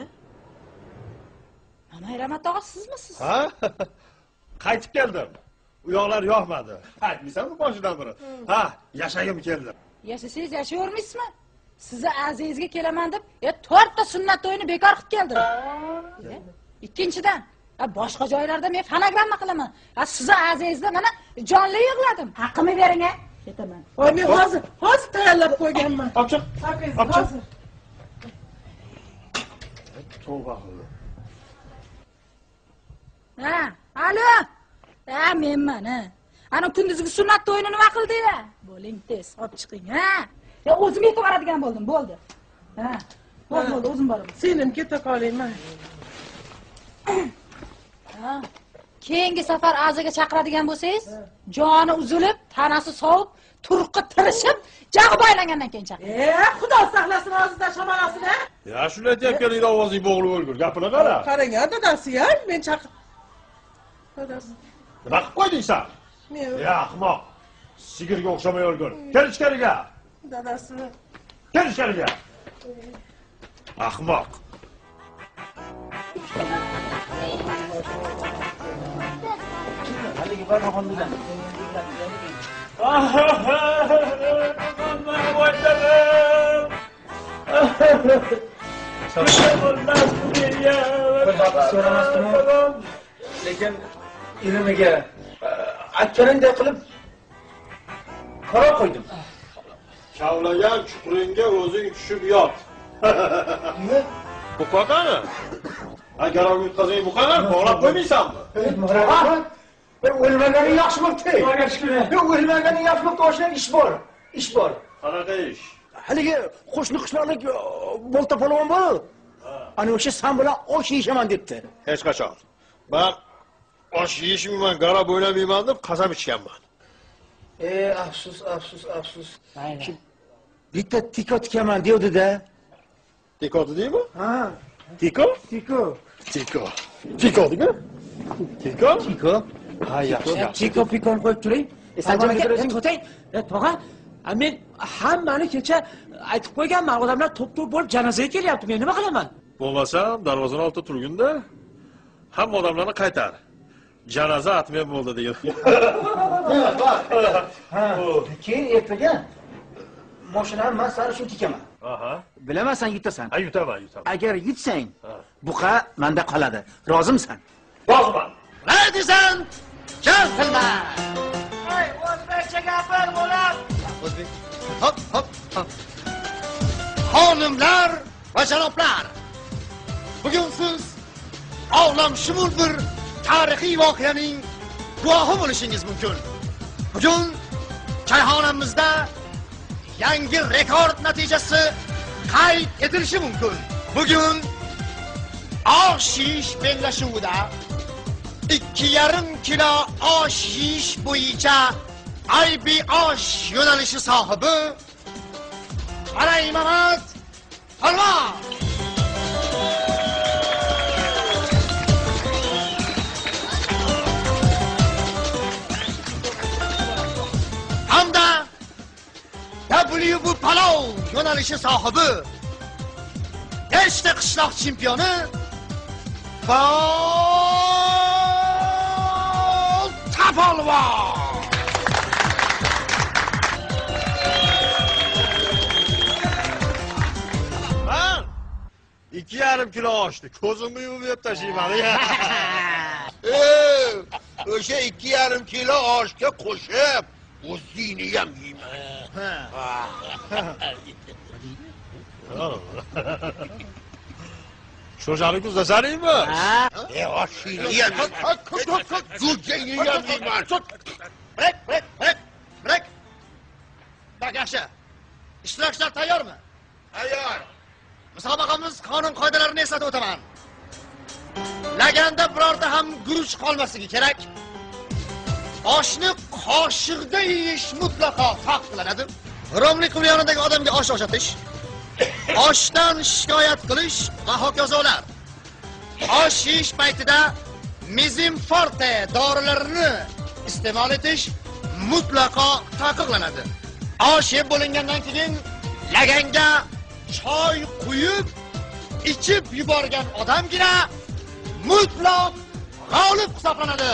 Mamay Ramat tog'a sizmisiz? Ha? Qaytib keldim. U yoqlar yoqmadi. Aytmaysanmi boshidan biri? Ha, yashagim keldi. Yashasangiz yashayvermaysizmi? Sizni azizga kelaman deb, ya to'rtta sunnat to'yini bekor qilib keldim. Ikkinchidan, boshqa joylarda men fonogramma qilaman. Sizni azizda mana jonli yig'ladim. Haqqimni bering a. Ketaman. Voy, men hozir, hozir tayyorlab qo'yganman. Ochiq. Haqiqat, Ochiq. hozir. Tavba qildi. Ha, alo. Ha, menman, ha. Ana kunduzgi sunnat to'yini nima qildinglar? Bo'ling tez, olib chiqing, ha. Ya o'zim yetib boradigan bo'ldim, bo'ldi. Ha. Bo'ldi, bo'ldi, o'zim boraman. Senim keta qolayman. Ha. Keyingi safar azaga chaqiradigan bo'lsangiz, joni uzilib, tanasi sovib, turqi tirishib, jag'i boylangandan keyin chaqir. E, Xudo saqlasin og'zidan shamalasin, ha? Ya shuni aytayotganingda ovozing bo'g'ilib o'lgur. Gapini qara. Qarang, dadasi-ya, men chaqir. Dadasi. Nima qilib qo'yding sen? Men. Ya ahmoq. Sigirga o'xshamay o'lgur. Kel ichkariga. Dadasi. Kel ichkariga. Ahmoq. Haligi barmoqni bilan. Lekin irimiga aytganingdek qilib qaror qo'ydim. Kavlagan chuquringga o'zing tushib yot. Nima? Bu qotani? Agar o'tkazing bu qani, bog'lab qo'ymaysanmi? O'lmaganing yaxshi bo'pti. Xudoga shukr. O'lmaganing yaxshi bo'pti, oshlar ish bor. Ish bor. Qanaqa ish? Haligi qo'shni qishloqlik bolta polvon bor. Ana o'sha san bilan osh yeyishaman debdi. Hech qachon. Men osh yeyishmayman, gara bo'ylamayman deb qasam ichganman. Ey, afsus, afsus, afsus. Mayli. Bitta tiko tikaman devdi-da. Tiko dedingmi? Ha. Tiko? Tiko. Tiko. Tiko dedingmi? Tiko? Tiko. Ha, yaxshi, yaxshi. Tiko pikon qo'yib turing. Sanjay aka, to'tang. Tog'a, men hammani kecha aytib qo'yganman, odamlar to'p-to'p bo'lib janozaga kelyapti. Men nima qilaman? Bo'lmasam, darvozaning oldida turgunda hamma odamlarni qaytar. Janoza atmay bo'ldi degan. Ha. Keyin ertaga mashinani men sari shu tikaman. Aha. Bilaman sen yutasan. Ha, yutaman, yutaman. Agar yutsang, buqa menda qoladi. Rozimisan? Roziman. Ladies and gentlemen. Hey, o'zbekcha gapir, bo'lar. O'zbek. Hop, hop, hop. Xonimlar va janoblar. Bugun siz olamshumul bir tarixiy voqeaning guvohi bo'lishingiz mumkin. Bugun choyxonamizda yangi rekord natijasi qayd etilishi mumkin. Bugun osh yeyish bellashuvida ikki yarim kilo osh yeyish bo'yicha I B osh yo'nalishi sohibi Alay Mamat Palvon. Hamda W bu palov yo'nalishi sohibi Eshta qishloq chempioni Bolta Polvon. Ben iki yarım kilo oshni ko'zimni yumib yeb tashlayman. Ee, o'sha ikki yarim kilo oshga qo'shib o'zingni ham yeyman. Sho'jani kuzlasaningmi? E, oshingni yem. Go'jangni ham yeyman. Bırak, bırak, bırak, bırak. Bak yaxshi. İştirakçılar tayyormi? Tayyor. Musobaqamiz qonun qoidalarini eslatib o'taman. Laganda birorta ham guruch qolmasligi kerak. Oshni qoshiqda yeyish mutlaqo taqiqlanadi. Romlik yonidagi odamga osh o'shatish, oshdan shikoyat qilish va hokazolar. Osh yeyish paytida mizim forte dorilarini iste'mol etish mutlaqo taqiqlanadi. Osh yeb bo'lingandan keyin laganga choy quyib ichib yuborgan odamgina mutlaq g'olib hisoblanadi.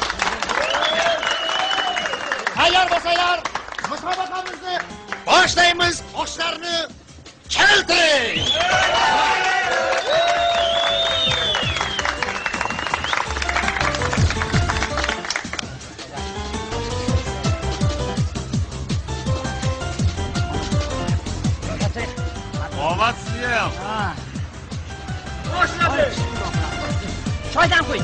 Tayyor bo'lsanglar, musobaqamizni boshlaymiz. Oshlarni keltiring. Omad sizga ham. Boshlaymiz. Choydan qo'y.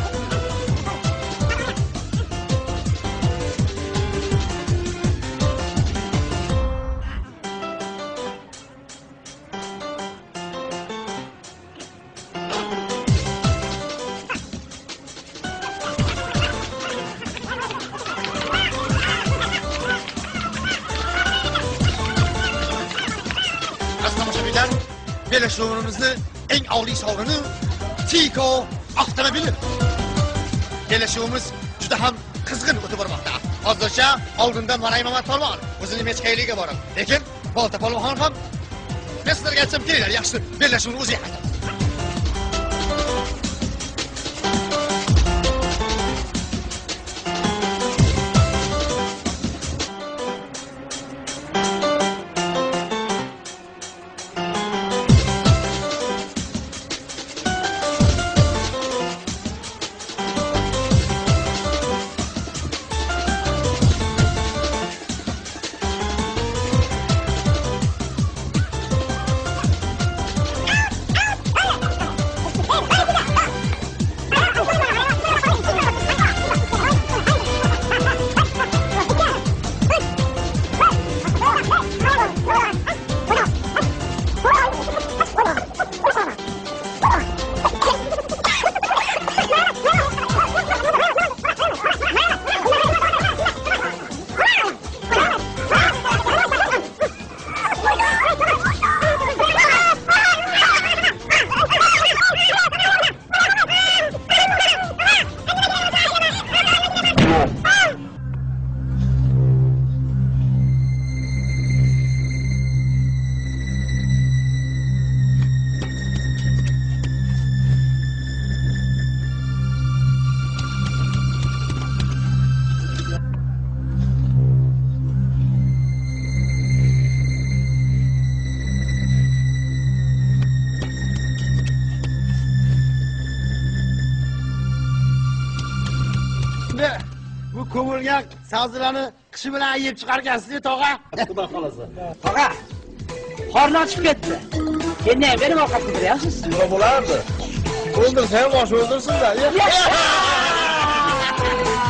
Belashuvimizni eng oliy sovrini Tiko avtomobili. Belashuvimiz juda ham qizg'in o'tib bormoqda. Hozircha oldinda Maray Mamat polvon o'zining mechkayligiga borib, lekin Bolta polvon ham men sizlarga aytsam kelinglar, yaxshi bellashuvni o'ziga qaytadi. Ko'milgan sabzilarni qishi bilan yeb chiqargansiz, tog'a. Xudo xolasa. Tog'a. Qorni ochib ketdi. Endi ham benim ovqat qidiryapsiz. Nima bo'lardi? O'ldirsang bosh o'ldirsin-da.